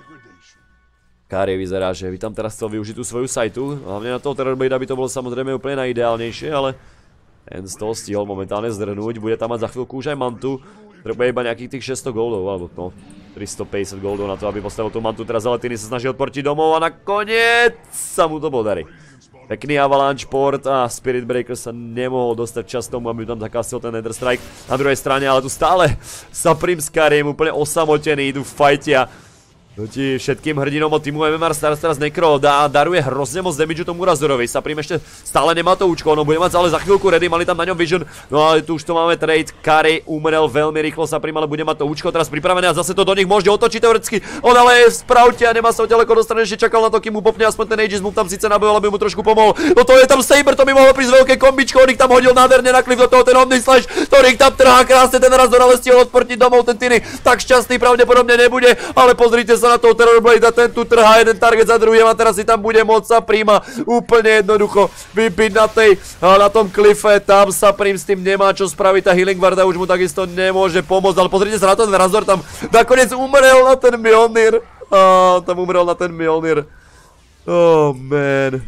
Kari vyzerá, že by tam teraz chcel využiť tú svoju sajtu, hlavne na toho Terrorblade, aby to bolo samozrejme úplne najideálnejšie, ale ten z toho stihol momentálne zdrhnúť, bude tam mať za chvíľku už aj mantu, treba iba nejakých tých 600 goldov, alebo no 350 goldov na to, aby postavil tú mantu, teraz ale Tiny sa snaží odportiť domov a nakoniec sa mu to podarí. Pekný avalanche port a Spirit Breaker sa nemohol dostať čas tomu, aby tam zakastil ten Nether Strike na druhej strane, ale tu stále Supreme Skyrim úplne osamotený, idú fightia proti všetkým hrdinom od týmu MMR Stars. Teraz Necro daruje hrozne moc damage tomu Razorovi. Supreme ešte stále nemá to účko, ono bude mať ale za chvíľku ready, mali tam na ňom Vision. No ale tu už to máme trade, Kari umrel veľmi rýchlo, Supreme ale bude mať to účko teraz pripravené a zase to do nich môže otočiť teoreticky. On ale je v spravte a nemá sa ďaleko dostane, ešte čakal na to, kým mu popne aspoň ten Aegis, mu tam síce nabojol, aby mu trošku pomohol. No to je tam Saber, to by mohlo prísť veľké kombičko, on ich tam hodil nádherne na klif do toho ten Omni Slash, ktorý ich tam trhá krásne, ten Razor ale stihol odportiť domov, ten Tiny tak šťastný pravdepodobne nebude, ale pozrite sa na toho Terrorblade a ten tu trhá jeden target za druhým a teraz si tam bude môcť Supreme úplne jednoducho vybiť na tom klife, tam Supreme s tým nemá čo spraviť, tá Healing Warda už mu takisto nemôže pomôcť, ale pozrite sa na ten Razor, tam nakoniec umrel na ten Mjolnir, tam umrel na ten Mjolnir, oh man.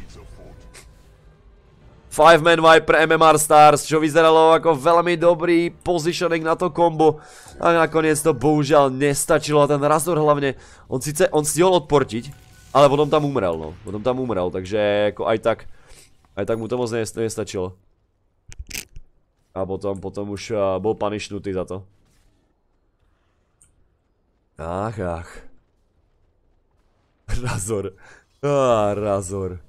5-man wipe pre MMR Stars, čo vyzeralo ako veľmi dobrý positioning na to kombo. A nakoniec to bohužiaľ nestačilo a ten Razor hlavne, on stihol odportiť, ale potom tam umrel, no. Potom tam umrel, takže ako aj tak mu to moc nestačilo. A potom už bol punishnutý za to. Ach. Razor. Razor.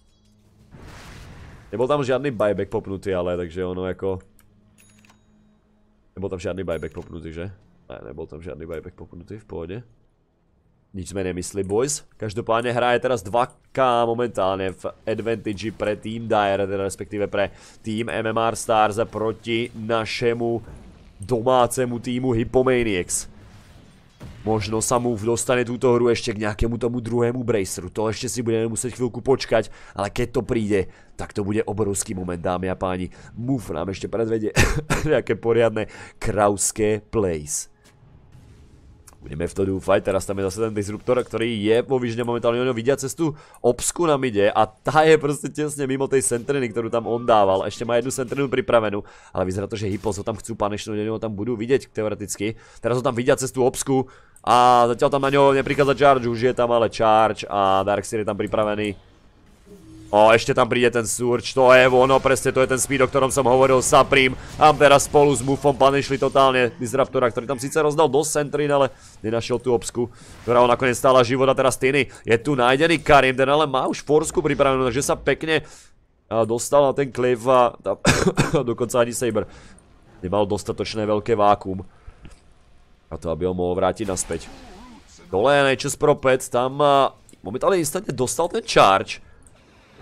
Nebol tam žiadny buyback popnutý, ale takže ono ako... Nebol tam žiadny buyback popnutý, že? Ne, nebol tam žiadny buyback popnutý, v pohode. Nič sme nemyslí, boys. Každopádne hra je teraz 2K momentálne v advantage pre Team Dire, teda respektíve pre Team MMR Stars proti našemu domácemu týmu Hippomaniacs. Možno sa mu dostane túto hru ešte k nejakému tomu druhému braceru. To ešte si budeme musieť chvíľku počkať, ale keď to príde, tak to bude obrovský moment, dámy a páni. Move nám ešte predvedie nejaké poriadne krauské plays. Budeme v to dúfať, teraz tam je zase ten Disruptor, ktorý je vo Visione momentálne, oni vidia cestu obsku na mide a tá je proste tesne mimo tej sentriny, ktorú tam on dával. Ešte má jednu sentrinu pripravenú, ale vyzerá to, že Hippos ho tam chcú punishnúť, oni ho tam budú vidieť teoreticky. Teraz ho tam vidia cestu obsku a zatiaľ tam na ňo neprichádza charge, už je tam ale charge a Darkseer je tam pripravený. Ešte tam príde ten Surge, to je ono, presne to je ten speed, o ktorom som hovoril, Supreme. A teraz spolu s Muffom punishli totálne Disruptora, ktorý tam síce rozdal dosť centrín, ale nenašiel tú obsku, ktorá ho nakoniec stála život a teraz Tiny. Je tu nájdený Karim, ten ale má už forsku pripravenú, takže sa pekne dostal na ten cliff a dokonca ani Saber nemal dostatočné veľké vákuum. A to, aby ho mohol vrátiť naspäť. Dole je Nature's Prophet, tam momentálne instantne dostal ten charge.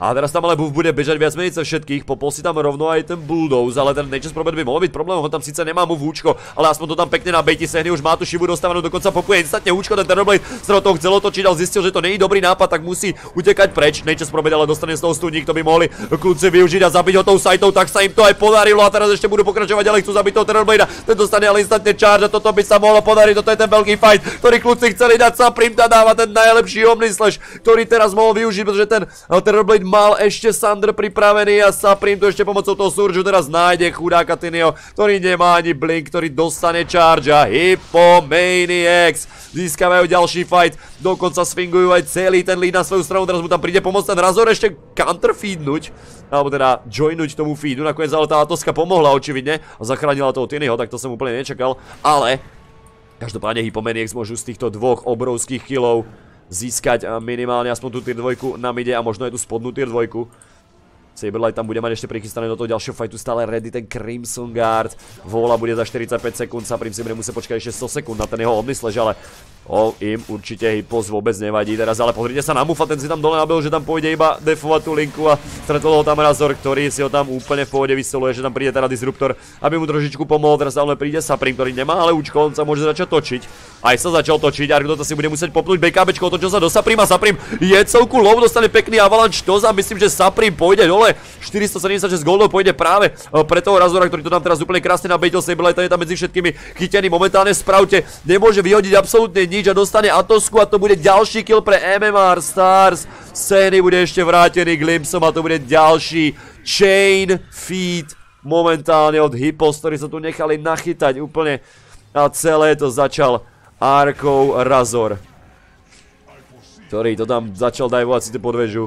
A teraz tam ale Buff bude bežať viac menej cez všetkých, popol si tam rovno aj ten Bulldoze, ale ten Nature's Prophet by mohol byť problém, on tam síce nemá mu vúčko, ale aspoň to tam pekne nabejti, Sehny už má tu Shivu dostavanú, dokonca popuje instantne účko, ten Terrorblade sa do toho chcel otočiť, ale zistil, že to nie je dobrý nápad, tak musí utekať preč. Nature's Prophet ale dostane z toho stunník, to by mohli kľudne využiť a zabiť ho tou sajtou, tak sa im to aj podarilo a teraz ešte budú pokračovať ďalej, chcú zabiť toho Terrorbladea, ten dostane ale instantne charge a toto by sa mohlo podariť, toto je ten veľký fight, ktorý kľudci chceli dať. Saprim tam dáva ten najlepší Omni Slash, ktorý teraz mohol využiť, pretože ten Terrorblade mal ešte Sunder pripravený a Saprim to ešte pomocou toho Surge teraz nájde chudáka Tinio, ktorý nemá ani blink, ktorý dostane charge a Hippomaniacs získavajú ďalší fight, dokonca swingujú aj celý ten lead na svoju stranu, teraz mu tam príde pomôcť ten Razor ešte counterfeednúť, alebo teda joinuť tomu feedu, nakoniec ale tá Atoska pomohla očividne a zachránila toho Tinyho, tak to som úplne nečakal, ale každopádne Hippomaniacs môžu z týchto dvoch obrovských killov získať minimálne aspoň tú tier 2 na mide a možno aj tú spodnú tier 2. Saberlight tam bude mať ešte prichystané do toho ďalšieho fightu stále ready ten Crimson Guard. Vola bude za 45 sekúnd, Saprim si bude musieť počkať ešte 100 sekúnd na ten jeho Omni Slash, ale im určite Hippos vôbec nevadí teraz, ale pozrite sa na Mufa, ten si tam dole nabil, že tam pôjde iba defovať tú linku a stretol ho tam Razor, ktorý si ho tam úplne v pohode vysoluje, že tam príde teda Disruptor, aby mu trošičku pomohol, teraz tam príde Saprim, ktorý nemá ale účko, on sa môže začať točiť. Aj sa začal točiť, Ark to si bude musieť popnúť BKBčko, otočil sa do Saprima, Saprim je celku low, dostane pekný avalanche toz a myslím, že Saprim pôjde dole, 476 goldov pôjde práve pre toho Razora, ktorý to tam teraz úplne krásne nabejtil, Saberlight je tam medzi všetkými chytený momentálne v Sproute, nemôže vyhodiť absolútne nič a dostane Atosku a to bude ďalší kill pre MMR Stars. Sehny bude ešte vrátený Glimpsom a to bude ďalší chain feed momentálne od Hippos, ktorí sa tu nechali nachytať úplne a celé to začal Arkov Razor, ktorý to tam začal dajvovať si pod väžu.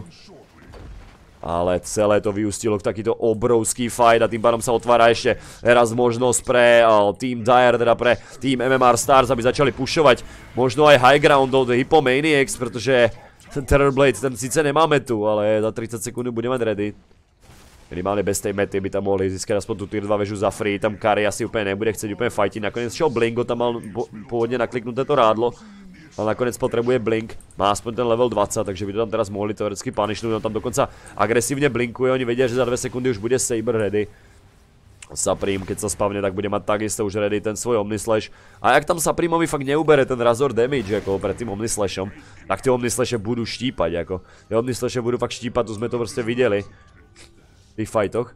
Ale celé to vyústilo k takýto obrovský fight a tým pádom sa otvára ešte raz možnosť pre Team Dire, teda pre Team MMR Stars, aby začali pušovať možno aj high ground od Hippomaniacs, pretože ten Terrorblade, ten síce nemáme tu, ale za 30 sekúnd bude mať ready. Minimálne bez tej mety by tam mohli získať aspoň tú tier 2 väžu za free, tam Kari asi úplne nebude chcieť úplne fightiť, nakoniec šiel Blingo, tam mal pôvodne nakliknuté to rádlo. Ale nakoniec potrebuje blink, má aspoň ten level 20, takže by to tam teraz mohli teoreticky punishnúť, on tam dokonca agresívne blinkuje, oni vedia, že za 2 sekundy už bude Saber ready. Saprim, keď sa spavne, tak bude mať takisto už ready ten svoj Omni Slash. A ak tam Saprimovi fakt neubere ten Razor damage, ako pred tým Omni Slashom, tak tie Omni Slashe budú štípať, ako. Tie Omni Slashe budú fakt štípať, tu sme to proste videli v tých fightoch.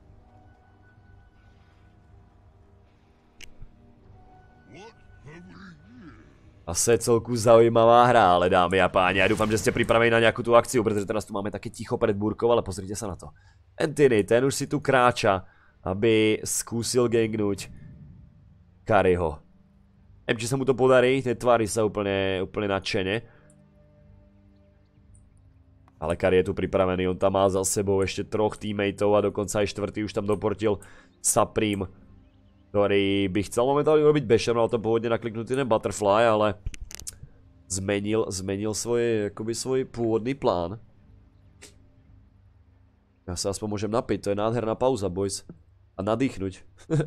A je celku zaujímavá hra, ale dámy a páni, ja dúfam, že ste pripravení na nejakú tú akciu, pretože teraz tu máme také ticho pred búrkou, ale pozrite sa na to. Anthony, ten už si tu kráča, aby skúsil gangnúť Kariho. Neviem, či sa mu to podarí, netvári sa úplne nadšene. Ale Kari je tu pripravený, on tam má za sebou ešte 3 teammateov a dokonca aj 4. už tam doportil Saprim, ktorý by chcel momentálne urobiť Basher, mal to pôvodne nakliknutý ten Butterfly, ale zmenil svoj pôvodný plán. Ja sa aspoň môžem napiť, to je nádherná pauza, boys. A nadýchnuť.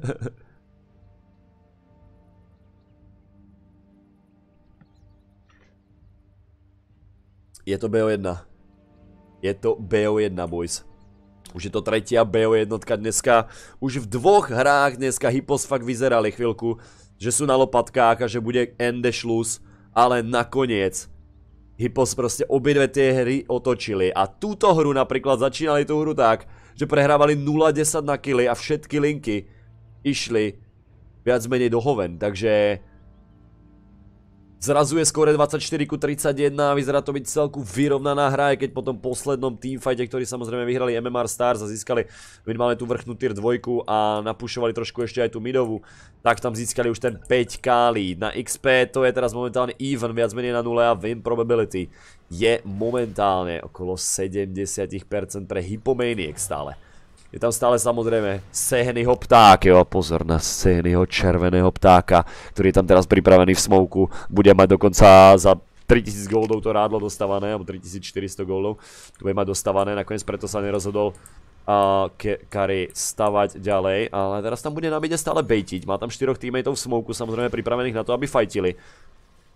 Je to BO1. Je to BO1, boys. Už je to tretia BO1 dneska. Už v 2 hrách dneska Hippos fakt vyzerali chvíľku, že sú na lopatkách a že bude ende šlus, ale nakoniec Hippos proste obidve tie hry otočili a túto hru napríklad začínali tú hru tak, že prehrávali 0-10 na killy a všetky linky išli viac menej do hoven, takže zrazu je skóre 24:31 a vyzerá to byť celku vyrovnaná hra, aj keď po tom poslednom teamfighte, ktorý samozrejme vyhrali MMR Stars a získali minimálne tú vrchnú tier 2 a napušovali trošku ešte aj tú midovú, tak tam získali už ten 5k lead. Na XP to je teraz momentálne even, viac menej na 0 a win probability je momentálne okolo 70% pre Hippomaniacs stále. Je tam stále samozrejme Sehnyho pták, jo, pozor na Sehnyho červeného ptáka, ktorý je tam teraz pripravený v smoku, bude mať dokonca za 3000 goldov to rádlo dostávané, alebo 3400 goldov, to bude mať dostávané, nakoniec preto sa nerozhodol Kari stavať ďalej, ale teraz tam bude na mide stále baitiť, má tam 4 teammateov v smoku, samozrejme pripravených na to, aby fightili.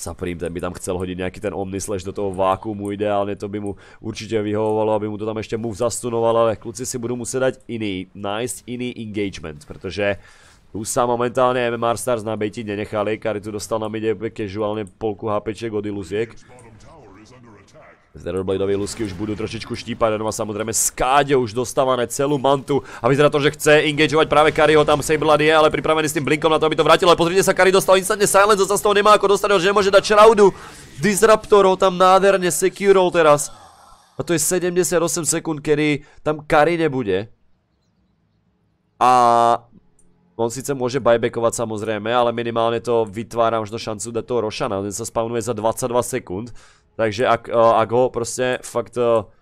Supreme, ten by tam chcel hodit nějaký ten Omnislash do toho vákuumu, ideálně to by mu určitě vyhovovalo, aby mu to tam ještě move zastunoval, ale kluci si budou muset dát jiný engagement, protože tu sa momentálně MMR Stars na bejti nenechali, Kari tu dostal na midě casuálně polku HPček od iluziek. Terrorbladeové ilusky už budú trošičku štípať, no a samozrejme Skáďo už dostáva celú mantu a vyzerá to, že chce engageovať práve Kariho, tam Saberlord je, ale pripravený s tým blinkom na to, aby to vrátil, ale pozrite sa, Kari dostal instantne silence, zase z toho nemá ako dostať, že nemôže dať Shroudu. Disruptor ho tam nádherne securol teraz. A to je 78 sekúnd, kedy tam Kari nebude. A on síce môže buybackovať samozrejme, ale minimálne to vytvára možno šancu dať toho Roshana, ten sa spawnuje za 22 sekúnd. Takže ak ho prostě fakt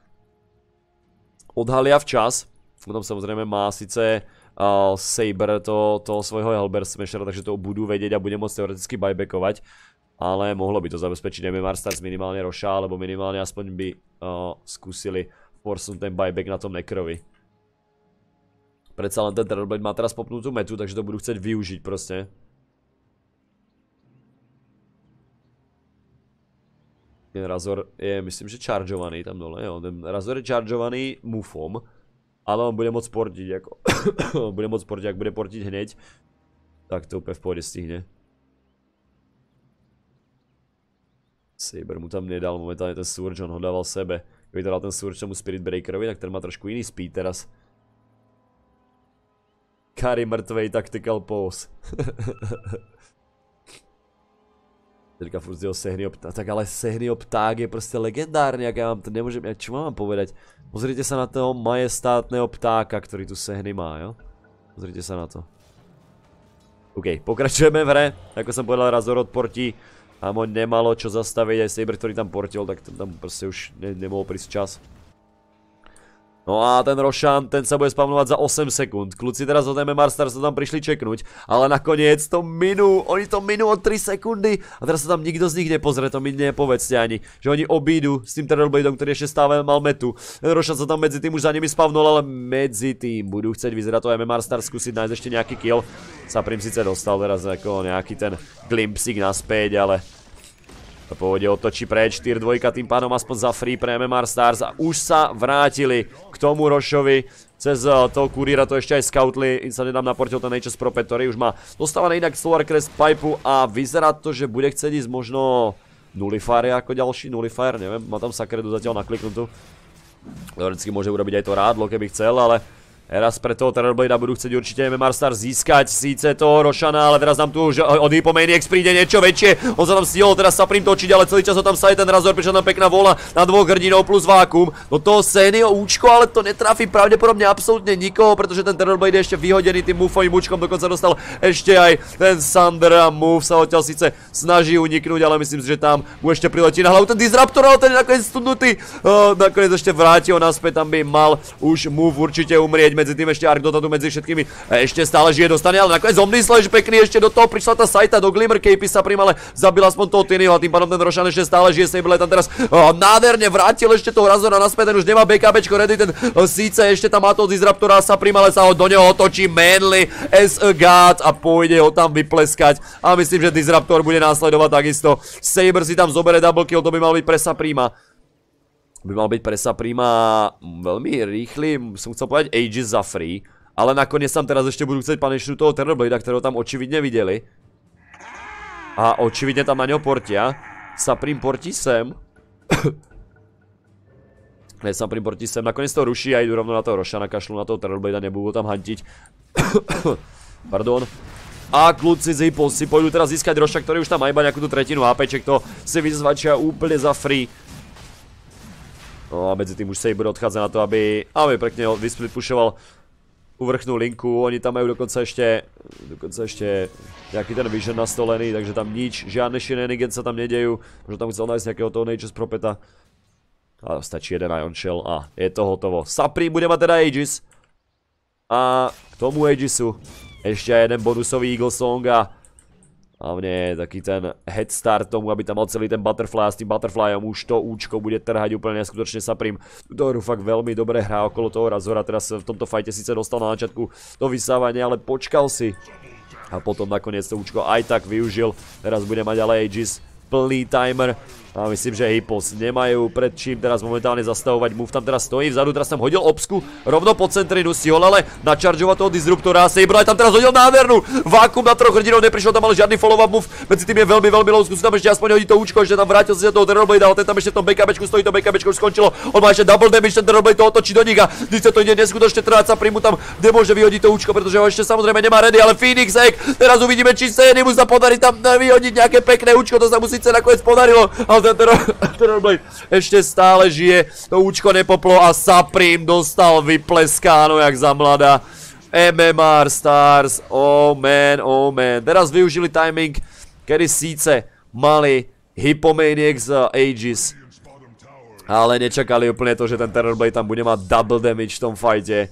odhalia včas, potom samozřejmě má sice Saber toho svojho Hellbear Smashera, takže to budú vedieť a bude môcť teoreticky buybackovať. Ale mohlo by to zabezpečiť MMR Stars minimálne Rosha, alebo minimálne aspoň by skúsili forsunúť ten buyback na tom Necrovi. Predsa len ten Terrorblade má teraz popnutú metu, takže to budú chcieť využiť prostě. Ten Razor je, myslím, že chargeovaný tam dole, jo, ten Razor je chargeovaný mufom, ale on bude moc portiť, jako, bude moc portiť, jak bude portiť hneď, tak to úplně v pohodě stihne. Saber mu tam nedal momentálně ten Surge, on ho dával sebe. Kdyby to dal ten Surge tomu Spirit Breakerovi, tak ten má trošku jiný speed teraz. Kari mrtvej tactical pose. Teďka furt z jeho Sehnio pták, tak ale Sehnio pták je prostě legendárny, jak já vám to nemůžem, čo mám povedať? Pozrite sa na toho majestátneho ptáka, ktorý tu Sehny má, jo? Pozrite sa na to. OK, pokračujeme v hre, ako som povedal, Razor odportí. Tam ho nemalo čo zastaviť, aj Saber, ktorý tam portil, tak tam prostě už nemohol prísť čas. No a ten Roshan, ten sa bude spavnovať za 8 sekúnd. Kluci teraz od MMR Stars to tam prišli čeknúť, ale nakoniec to minú, oni to minú o 3 sekundy a teraz sa tam nikto z nich nepozrie, to mi nepovedzte ani, že oni obídu s tým Terrorbladeom, ktorý ešte stále mal metu. Ten Roshan sa tam medzi tým už za nimi spavnul, ale medzi tým budú chcieť vyzerať to MMR Stars skúsiť nájsť ešte nejaký kill. Supreme síce dostal teraz ako nejaký ten glimpsík naspäť, ale v pôvode otočí preč, tier 2 tým pádom aspoň za free pre MMR Stars a už sa vrátili k tomu Roshovi. Cez toho Couriera to ešte aj scoutli, sa nedám naportil ten HS Propetory, už má dostávaný inak Solar Crest Pipe a vyzerá to, že bude chcieť ísť možno Nullifier ako ďalší, Nullifier, neviem, má tam Sacredu zatiaľ nakliknutú. Teoreticky môže urobiť aj to rádlo, keby chcel, ale teraz pre toho Terrorbladea budú chcieť určite MMR Stars získať síce toho Roshana, ale teraz tam tu už od Hypomaniacs príde niečo väčšie. On sa tam stihol teraz Supreme točiť, ale celý čas ho tam saje ten Razor, prišla tam pekná voľna na dvoch hrdinov plus vákuum. Do toho Sehnio účko, ale to netrafí pravdepodobne absolútne nikoho, pretože ten Terrorblade je ešte vyhodený tým Moofovým účkom, dokonca dostal ešte aj ten Sunder a Moof sa odtiaľ síce snaží uniknúť, ale myslím si, že tam mu ešte priletí na hlavu ten Disruptor, ale ten je nakoniec studnutý. Nakoniec ešte vráti ho naspäť, tam by mal už Moof určite umrieť. Medzi tým ešte Arkdota tu medzi všetkými ešte stále žije, dostane, ale nakoniec Omnislash pekný, ešte do toho prišla tá Saita do Glimmer, KP Supreme ale zabil aspoň toho Tinyho a tým pádom ten Roshan ešte stále žije, Saber tam teraz nádherne vrátil ešte toho Razora naspäť, ten už nemá BKBčko ready, ten síce ešte tam má toho Disruptora Supreme, ale sa ho do neho otočí Manly as a god a pôjde ho tam vypleskať a myslím, že Disruptor bude následovať takisto. Saber si tam zobere double kill, to by mal byť pre Suprema. By mal byť pre Suprema veľmi rýchly, som chcel povedať Aegis za free, ale nakoniec tam teraz ešte budú chcieť punishnúť toho Terrorbladea, ktorého tam očividne videli. A očividne tam na ňo portia. Supreme portí sem. Ne, Supreme portí sem, nakoniec to ruší a idú rovno na toho Roshana, kašľú na toho Terrorbladea, nebudú tam hantiť. Pardon. A kluci z Hypos si pôjdu teraz získať Rosha, ktorý už tam má iba nejakú tú tretinu HPček, to si vyzvačia úplne za free. No a medzi tým už Saber odchádza na to, aby pekne vysplit pushoval uvrchnú linku, oni tam majú dokonca ešte nejaký ten vision nastolený, takže tam nič, žiadne shenanigans sa tam nedejú, možno tam chcel nájsť nejakého toho Nature's Propeta. A stačí jeden Ion Shell a je to hotovo. Supreme bude mať teda Aegis a k tomu Aegisu ešte jeden bonusový Eagle Song a hlavne taký ten head start tomu, aby tam mal celý ten Butterfly a s tým Butterflyom už to účko bude trhať úplne neskutočne Supreme. Túto hru fakt veľmi dobre hrá okolo toho Razora, teraz v tomto fajte síce dostal na začiatku to vysávanie, ale počkal si. A potom nakoniec to účko aj tak využil, teraz bude mať ale Aegis plný timer. A myslím, že Hippos nemajú pred čím teraz momentálne zastavovať. Move tam teraz stojí vzadu, teraz tam hodil obsku rovno po centrinu, stihol ale načaržovať toho disruptora. Saber aj tam teraz hodil nádhernú. Vákum na 3 hrdinov, neprišiel tam ale žiadny follow-up move. Medzi tým je veľmi low, skúsi tam ešte aspoň hodiť to účko, ešte tam vrátil si toho Terrorblade, ale ten tam ešte v tom backupečku stojí, to backupečko už skončilo. On má ešte double damage, ten Terrorblade to otočí do nich a Dice to ide neskutočne trváca, príjmu tam nemôže vyhodiť to účko, pretože ho ešte samozrejme nemá ready, ale Phoenix Egg, teraz uvidíme, či sa mu sa podarí tam vyhodiť nejaké pekné účko, to sa mu síce nakoniec podarilo, ale ten Terrorblade ešte stále žije, to účko nepoplo a Supreme dostal vypleskáno jak za mladá. MMR Stars, oh man, teraz využili timing, kedy síce mali Hippomaniacs Aegis, ale nečakali úplne to, že ten Terrorblade tam bude mať double damage v tom fajte.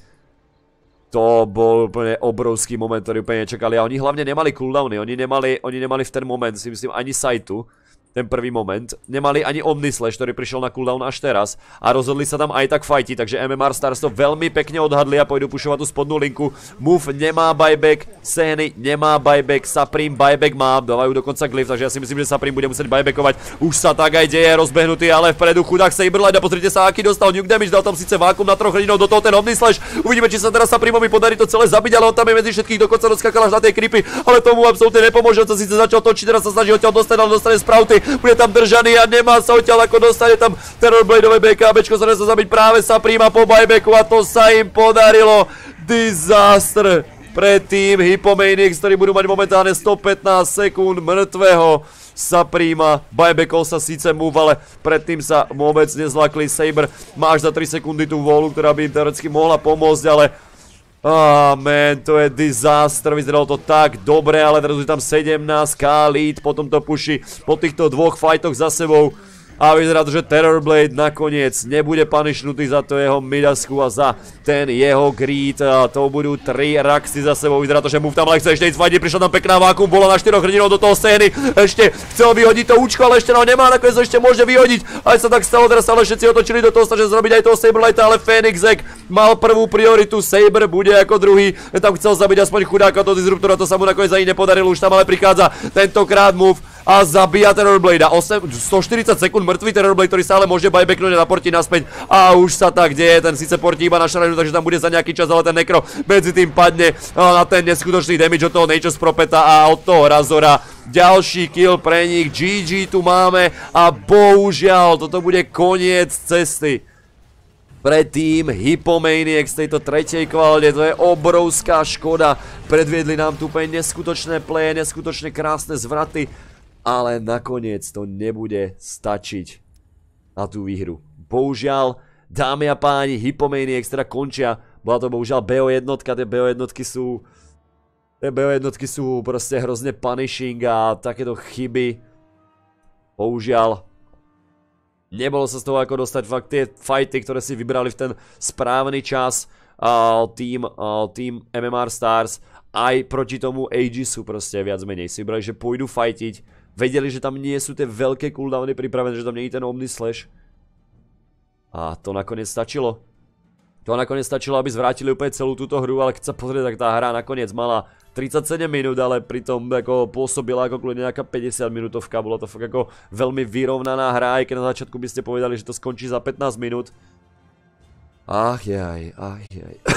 To bol úplne obrovský moment, ktorý úplne nečakali a oni hlavne nemali cooldowny, oni nemali v ten moment, si myslím, ani Sightu. Ten prvý moment. Nemali ani Omnislash, ktorý prišiel na cooldown až teraz. A rozhodli sa tam aj tak fightiť, takže MMR Stars to veľmi pekne odhadli a pôjdu pušovať tú spodnú linku. Move nemá buyback, Seny nemá buyback, Supreme buyback má, dávajú dokonca glyph, takže ja si myslím, že Supreme bude musieť buybackovať. Už sa tak aj deje, rozbehnutý, ale vpredu chudák Saberlight a pozrite sa, aký dostal nuke damage, dal tam síce vákum na 3 hrdinov, do toho ten Omnislash. Uvidíme, či sa teraz Supremeovi podarí to celé zabiť, ale on tam je medzi všetkých, dokonca doskakal až na tie creepy, ale tomu absolútne nepomôže, on sa síce začal točiť, teraz sa snaží odtiaľ dostať, ale dostane sprouty. Bude tam držaný a nemá sa odtiaľ, ako dostane tam Terrorbladeové BKBčko, sa nesá zabiť práve Supreme po buybacku a to sa im podarilo. Disaster pre tým Hippomaniacs, ktorí budú mať momentálne 115 sekúnd mŕtvého Suprema. Buybackol sa síce move, ale predtým sa vôbec nezlakli. Saber má až za 3 sekundy tú volu, ktorá by im teoreticky mohla pomôcť, ale man, to je disaster, vyzeralo to tak dobre, ale teraz je tam 17k lead, potom to puší po týchto dvoch fightoch za sebou. A vyzerá to, že Terrorblade nakoniec nebude punishnutý za to jeho midasku a za ten jeho greed. A to budú 3 raxy za sebou. Vyzerá to, že Move tam ale chce ešte ísť fightiť. Prišla tam pekná vákum, bola na 4 hrdinov do toho Seny. Ešte chcel vyhodiť to účko, ale ešte ho nemá, nakoniec ešte môže vyhodiť. Aj sa tak stalo, teraz sa ale všetci otočili do toho, snažia zrobiť aj toho Saberlighta, ale Phoenix Egg mal prvú prioritu, Saber bude ako druhý. Tam chcel zabiť aspoň chudáka toho disruptora, to sa mu nakoniec ani nepodarilo, už tam ale prichádza tentokrát Move a zabíja Terrorblade. 140 sekúnd mŕtvý Terrorblade, ktorý stále môže buybacknúť a naportiť naspäť. A už sa tak deje, ten síce portí iba na šarajnu, takže tam bude za nejaký čas, ale ten Necro medzi tým padne na ten neskutočný damage od toho Nature's Propeta a od toho Razora. Ďalší kill pre nich, GG tu máme a bohužiaľ toto bude koniec cesty pre tým Hippomaniacs z tejto tretej kvalite. To je obrovská škoda, predviedli nám tu úplne neskutočné playe, neskutočne krásne zvraty, ale nakoniec to nebude stačiť na tú výhru. Bohužiaľ, dámy a páni, Hippomaniacs teda končia. Bola to bohužiaľ BO jednotka, tie BO jednotky sú proste hrozne punishing a takéto chyby. Bohužiaľ, nebolo sa z toho ako dostať. Fakt tie fighty, ktoré si vybrali v ten správny čas, tým MMR Stars, aj proti tomu Aegisu proste viac menej si vybrali, že pôjdu fightiť. Vedeli, že tam nie sú tie veľké cooldowny pripravené, že tam nie je ten Omnislash. A to nakoniec stačilo. To nakoniec stačilo, aby zvrátili úplne celú túto hru, ale keď sa pozrie, tak tá hra nakoniec mala 37 minút, ale pritom ako pôsobila ako kľudne nejaká 50 minútovka. Bolo to fakt ako veľmi vyrovnaná hra, aj keď na začiatku by ste povedali, že to skončí za 15 minút. Ach jaj.